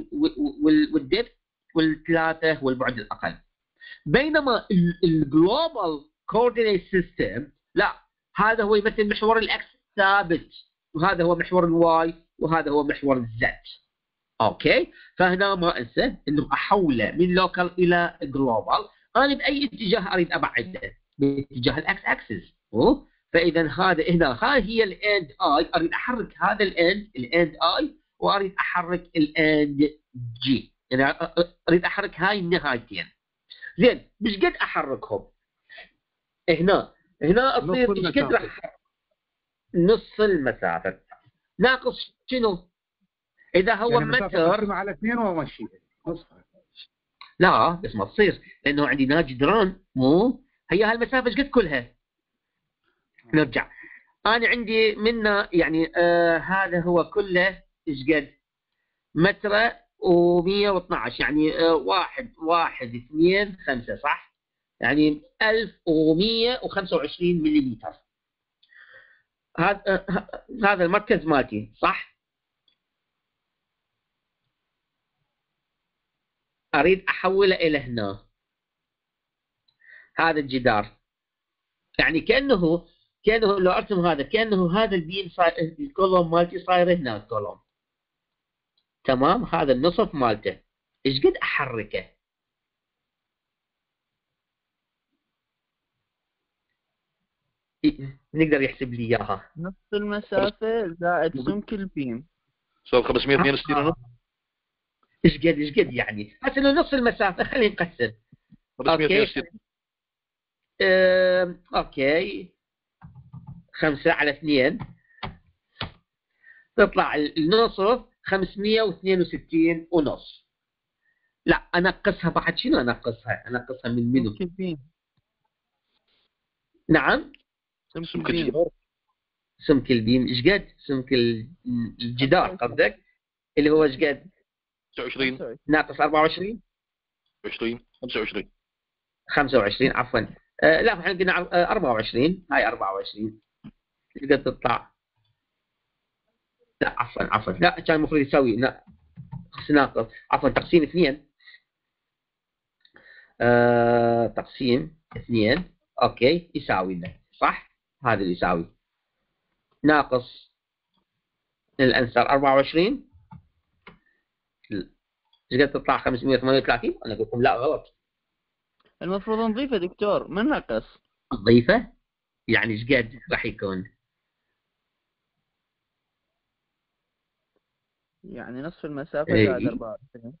والديبث، والثلاثه هو البعد الاقل. بينما الجلوبال كوردينيت سيستم لا، هذا هو يمثل محور الاكس ثابت، وهذا هو محور الواي، وهذا هو محور الزد. اوكي، فهنا ما انسى انه احوله من لوكال الى جلوبال. انا باي اتجاه اريد ابعده؟ باتجاه الاكس اكسس. فاذا هذا هنا هاي هي الاند اي، اريد احرك هذا الاند الاند اي، واريد احرك الاند جي يعني اريد احرك هاي النهايتين. زين مش قد احركهم؟ هنا هنا تصير ايش قد راح؟ نص المسافه ناقص شنو؟ اذا هو يعني متر على اثنين وامشي نصها. لا بس ما تصير، لانه عندي هنا جدران، مو هي هالمسافه ايش قد كلها؟ نرجع، انا عندي منه يعني آه هذا هو كله ايش قد؟ متر ومية واثناش، يعني آه واحد واحد اثنين خمسة، صح؟ يعني ألف ومية وخمسة وعشرين مليمتر. هذا آه هذا المركز مالتي، صح؟ اريد احوله الى هنا. هذا الجدار يعني كانه كانه لو ارسم هذا كانه هذا البيم صاير، الكولوم مالتي صاير هنا الكولوم، تمام؟ هذا النصف مالته ايش قد احركه؟ نقدر يحسب لي اياها. نص المسافة زائد سمك البيم. صار خمسمية واثنين وستين ونص. ايش قد ايش قد يعني؟ هسه انه نص المسافة، خلينا نقسم. اوكي اه... اوكي خمسة على اثنين تطلع النصف خمسمية واثنين وستين ونص. لا انقصها بعد، شنو انقصها؟ انقصها من منو؟ سمك البيم. نعم سمك البيم. سمك البيم ايش قد؟ سمك الجدار قصدك؟ اللي هو ايش قد؟ خمسة وعشرين ناقص أربعة وعشرين عشرين خمسة وعشرين خمسة وعشرين عفوا آه لا احنا قلنا آه أربعة وعشرين، هاي أربعة وعشرين تقدر تطلع. لا عفوا عفوا لا كان المفروض يساوي لا ناقص عفوا تقسيم اثنين آه تقسيم اثنين اوكي يساوي لنا، صح؟ هذا اللي يساوي ناقص الانسر أربعة وعشرين. ايش قد تطلع؟ خمسمية وثمانية وثلاثين. انا اقول لكم لا غلط، المفروض نضيفه دكتور، ما ننقص. نضيفه يعني ايش قد راح يكون؟ يعني نصف المسافة ايه. زائد أربعة وعشرين.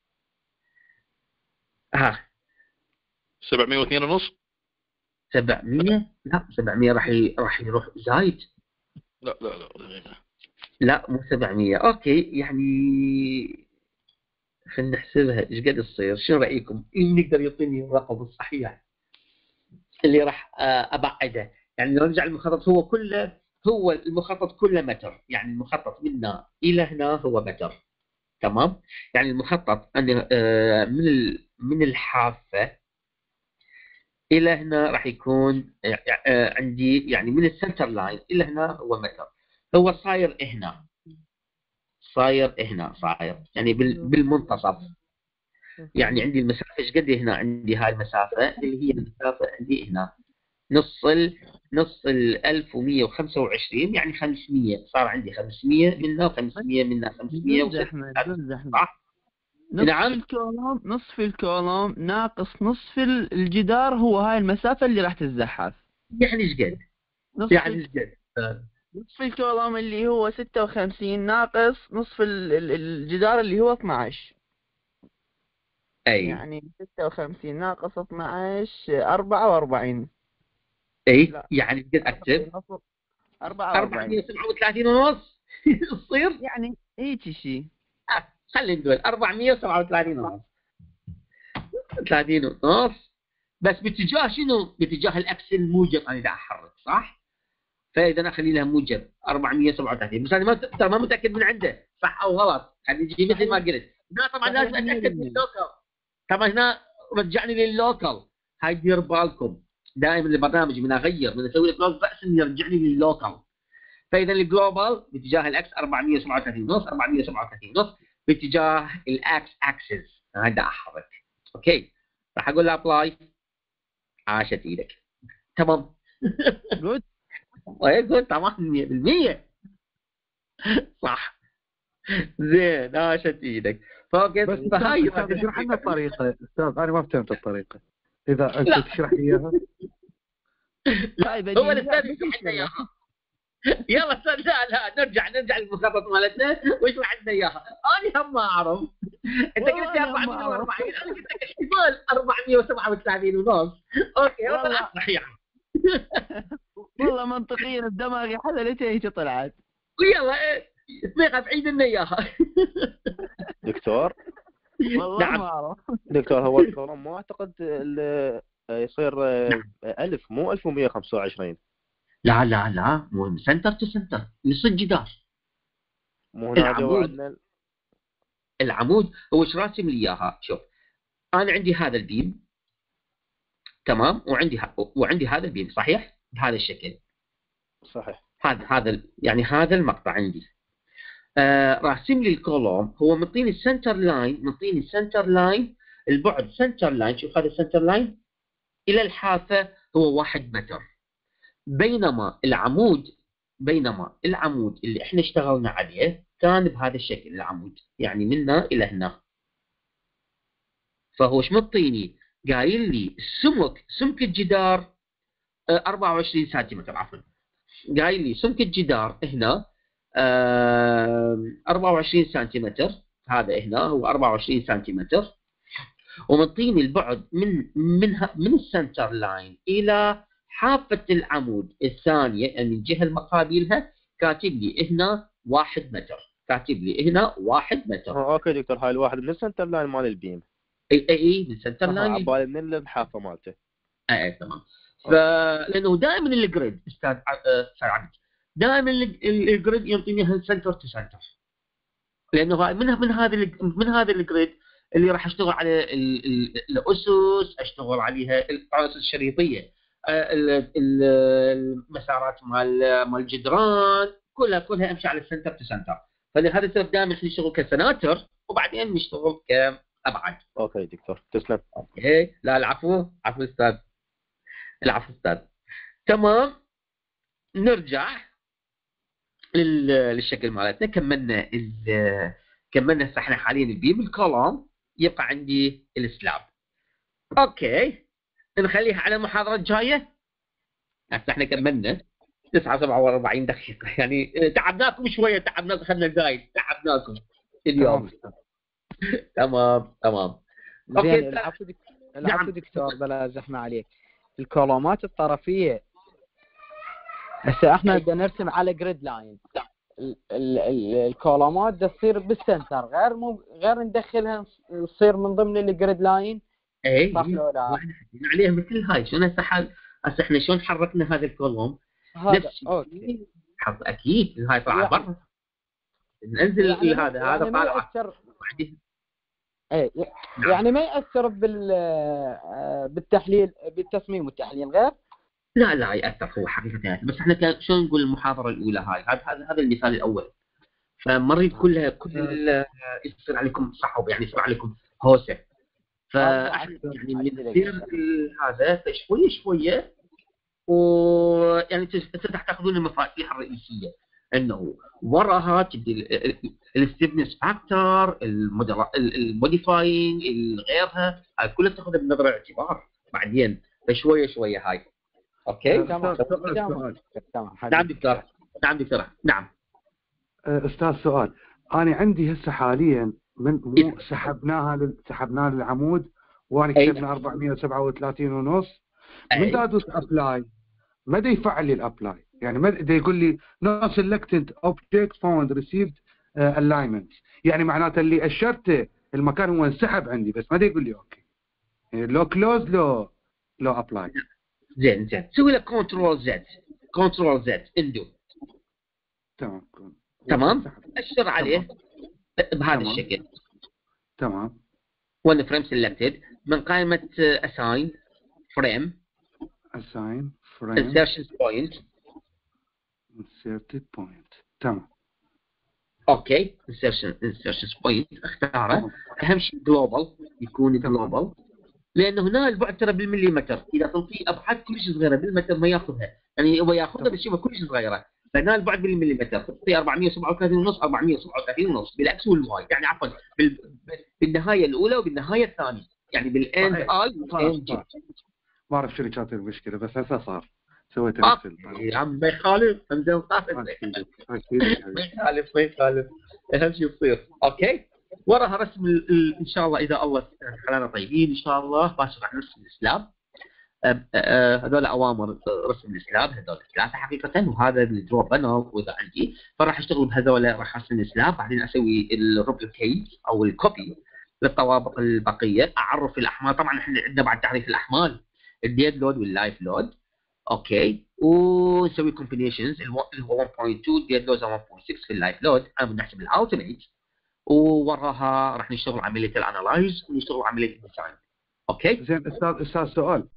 ها سبعمية واثنين ونص. سبعمية؟ لا سبعمية راح ي... راح يروح زايد. لا لا لا لا مو سبعمية. اوكي يعني خلينا نحسبها ايش قد تصير. شو رايكم؟ مين يقدر يعطيني الرقم الصحيح اللي راح ابعده؟ يعني لو نرجع المخطط هو كله، هو المخطط كله متر، يعني المخطط من هنا الى هنا هو متر، تمام؟ يعني المخطط أنا من من الحافه الى هنا راح يكون عندي يعني من السنتر لاين الى هنا هو متر. هو صاير هنا صاير هنا صاير يعني بالمنتصف. يعني عندي المسافه ايش قد هنا؟ عندي هاي المسافه اللي هي المسافه عندي هنا نص ال نص ال ألف ومية وخمسة وعشرين، يعني خمسمية. صار عندي خمسمية منها وخمسمية منها خمسمية زحمة زحمة. صح؟ نصف نعم. الكولوم نصف الكولوم ناقص نصف الجدار هو هاي المسافة اللي راح تتزحف. يعني ايش قد؟ يعني ايش قد؟ نصف الكولوم اللي هو ستة وخمسين ناقص نصف الجدار اللي هو اثناعش. اي يعني ستة وخمسين ناقص اثنعش أربعة وأربعين. اي لا. يعني قد اكتب أربعة أربعمية وسبعة وثلاثين ونص تصير يعني هيك شيء. آه. خلينا نقول أربعمية وسبعة وثلاثين ونص ثلاثين ونص، بس باتجاه شنو؟ باتجاه الاكس الموجب انا دا احرك، صح؟ فاذا انا اخلي لها موجب أربعمية وسبعة وثلاثين، بس انا ما ترى ما متاكد من عنده صح او غلط، خلينا نجي مثل ما قلت. هنا طبعا لازم اتاكد من اللوكل، طبعا هنا رجعني لللوكل. هاي دير بالكم دائما البرنامج من اغير من اسوي له كلوز بأسم يرجعني لللوكل. فاذا الجلوبال باتجاه الاكس أربعمية وسبعة وثلاثين ونص أربعمية وسبعة وثلاثين ونص باتجاه الاكس اكسس هذا احرك. اوكي راح اقول له ابلاي. عاشت ايدك تمام. جود اي جود تمام مية بالمية صح. زين عاشت ايدك. فوقت بس فهاي اشرح لنا الطريقه استاذ، انا ما فهمت الطريقه اذا انت تشرح لي اياها. لا هو الاستاذ يشرح لنا اياها. يلا استاذ لا لا نرجع نرجع للمخطط مالتنا واشرح لنا اياها. انا هم ما اعرف. انت قلت لي أربعمية وأربعين، انا قلت لك احتمال أربعمية وسبعة وثلاثين ونص. اوكي والله صحيح. والله منطقيا بدماغي حللت هيك طلعت. ويلا ثقة بعيد لنا اياها. دكتور والله نعم. ما اعرف. دكتور هو الكولوم ما اعتقد ال- يصير ألف مو ألف ومئة وخمسة وعشرين. لا لا لا مو سنتر تو سنتر، نص الجدار. مو هنا جو العمود. عندنا العمود هو ايش راسم لي اياها؟ شوف انا عندي هذا البيم تمام، وعندي ه... وعندي هذا البيم صحيح بهذا الشكل. صحيح. هذا هذا ال- يعني هذا المقطع عندي آه راسم لي الكولوم، هو مطيني السنتر لاين، مطيني السنتر لاين البعد سنتر لاين، شوف هذا السنتر لاين الى الحافه هو واحد متر، بينما العمود بينما العمود اللي احنا اشتغلنا عليه كان بهذا الشكل العمود، يعني من هنا الى هنا. فهو ايش مطيني؟ قايل لي سمك سمك الجدار آه أربعة وعشرين سنتيمتر، عفوا قايل لي سمك الجدار هنا آه أربعة وعشرين سنتيمتر، هذا هنا هو أربعة وعشرين سنتيمتر، ومطيني البعد من من من السنتر لاين الى حافه العمود الثانيه، يعني الجهه المقابلها كاتب لي هنا واحد متر، كاتب لي هنا واحد متر. آه، اوكي دكتور، هاي الواحد من السنتر لاين مال البيم. اي اي اي من سنتر آه، لاين. عبالي من الحافه مالته. اي تمام. فلانه دائما الجريد استاذ استاذ عبد، دائما الجريد يعطيني سنتر تو سنتر، لانه من من هذا من هذا الجريد اللي راح اشتغل على الاسس، اشتغل عليها الاسس الشريطيه، المسارات مال مال الجدران، كلها كلها امشي على السنتر تو سنتر. فلهذا السبب دائما نشتغل كسناتر وبعدين نشتغل كابعاد. اوكي دكتور تسلم. اوكي لا العفو، عفو استاذ، العفو استاذ. تمام نرجع للشكل مالتنا. كملنا كملنا هسه احنا حاليا البيم الكولوم، يبقى عندي السلاب. اوكي نخليها على المحاضره الجايه. هسه احنا كملنا تسعة سبعة وأربعين دقيقه، يعني تعبناكم شويه، تعبناكم خدنا دقائق، تعبناكم اليوم. تمام تمام. اوكي العفو دك... العفو دكتور بلا زحمه عليك. الكولومات الطرفيه هسه احنا بدنا نرسم على جريد لاين، ال ال ال الكولومات بدها تصير بالسنتر، غير مو غير ندخلها تصير من ضمن الجريد لاين. اي صح ولا لا؟ عليها مثل هاي. شلون هسه حال هسه احنا شلون حركنا هذا الكولوم؟ هذا اوكي حط اكيد هاي طلع برا، ننزل يعني هذا يعني هذا طالع يأثر... اي يعني ما ياثر بال بالتحليل بالتصميم والتحليل غير؟ لا لا ياثر هو حقيقه، بس احنا كان شلون نقول المحاضره الاولى هاي، هذا هذا هذا المثال الاول. فمريت كلها كل يصير عليكم صعب، يعني يصير عليكم هوسه. فاحنا يعني بنصير هذا شويه شويه، ويعني تفتح تاخذون المفاتيح الرئيسيه انه وراها تبدي الستيفنس فاكتور، الموديفاينج، غيرها، هاي كلها تاخذها بنظر الاعتبار بعدين فشويه شويه هاي. اوكي تمام. نعم دكتور. نعم دكتور. نعم استاذ سؤال، انا عندي هسه حاليا من مو سحبناها لل... سحبناها للعمود وانا كتبنا أربعمئة وسبعة وثلاثين ونص، من دا ادوس ابلاي ما دا يفعل لي الابلاي، يعني ما دا يقول لي no selected object found received uh, alignment، يعني معناته اللي اشرته المكان هو انسحب عندي بس ما دا يقول لي اوكي، يعني لو كلوز لو لو ابلاي. زين زين سوي له كنترول زد، كنترول زد اندو. تمام تمام اشر عليه بهذا تمام. الشكل. تمام. وان فريم سيلكتد من قائمه اساين فريم، assign frame insertion point inserted point. تمام. اوكي insertion insertion point اختاره. اهم شيء جلوبال، يكون جلوبال، لانه هنا البعد ترى بالمليمتر، اذا تعطيه ابعاد كلش صغيره بالمتر ما ياخذها، يعني هو ياخذها بس يشوفها كلش صغيره، فهنا البعد بالمليمتر تعطيه أربعمئة وسبعة وثلاثين ونص أربعمئة وسبعة وثلاثين ونص بالاكس والواي، يعني عفوا بالنهايه الاولى وبالنهايه الثانيه، يعني بالاند اي والاند جي. ما اعرف شنو كانت المشكله بس هسه صار سويت نفس يا عم ما يخالف، انزين صافي ما يخالف ما يخالف، اهم شيء يصير. اوكي وراها رسم ال... ال... ان شاء الله اذا الله خلانا طيبين ان شاء الله باكر راح نرسم السلاب. هذول اوامر رسم السلاب هذول ثلاثه حقيقه، وهذا الدروب بانر واذا عندي فراح اشتغل بهذول، راح ارسم السلاب بعدين اسوي الروبليكيت او الكوبي للطوابق البقيه، اعرف الاحمال. طبعا احنا عندنا بعد تعريف الاحمال الديد لود واللايف لود، اوكي، ونسوي كومبينيشنز اللي هو واحد فاصلة اثنين ديد لود واحد فاصلة ستة في اللايف لود. انا بنحسب الاوتوميت، ووراها راح نشتغل عمليه الانالايز ونشتغل عمليه الديزاين. اوكي زين استاذ استاذ سؤال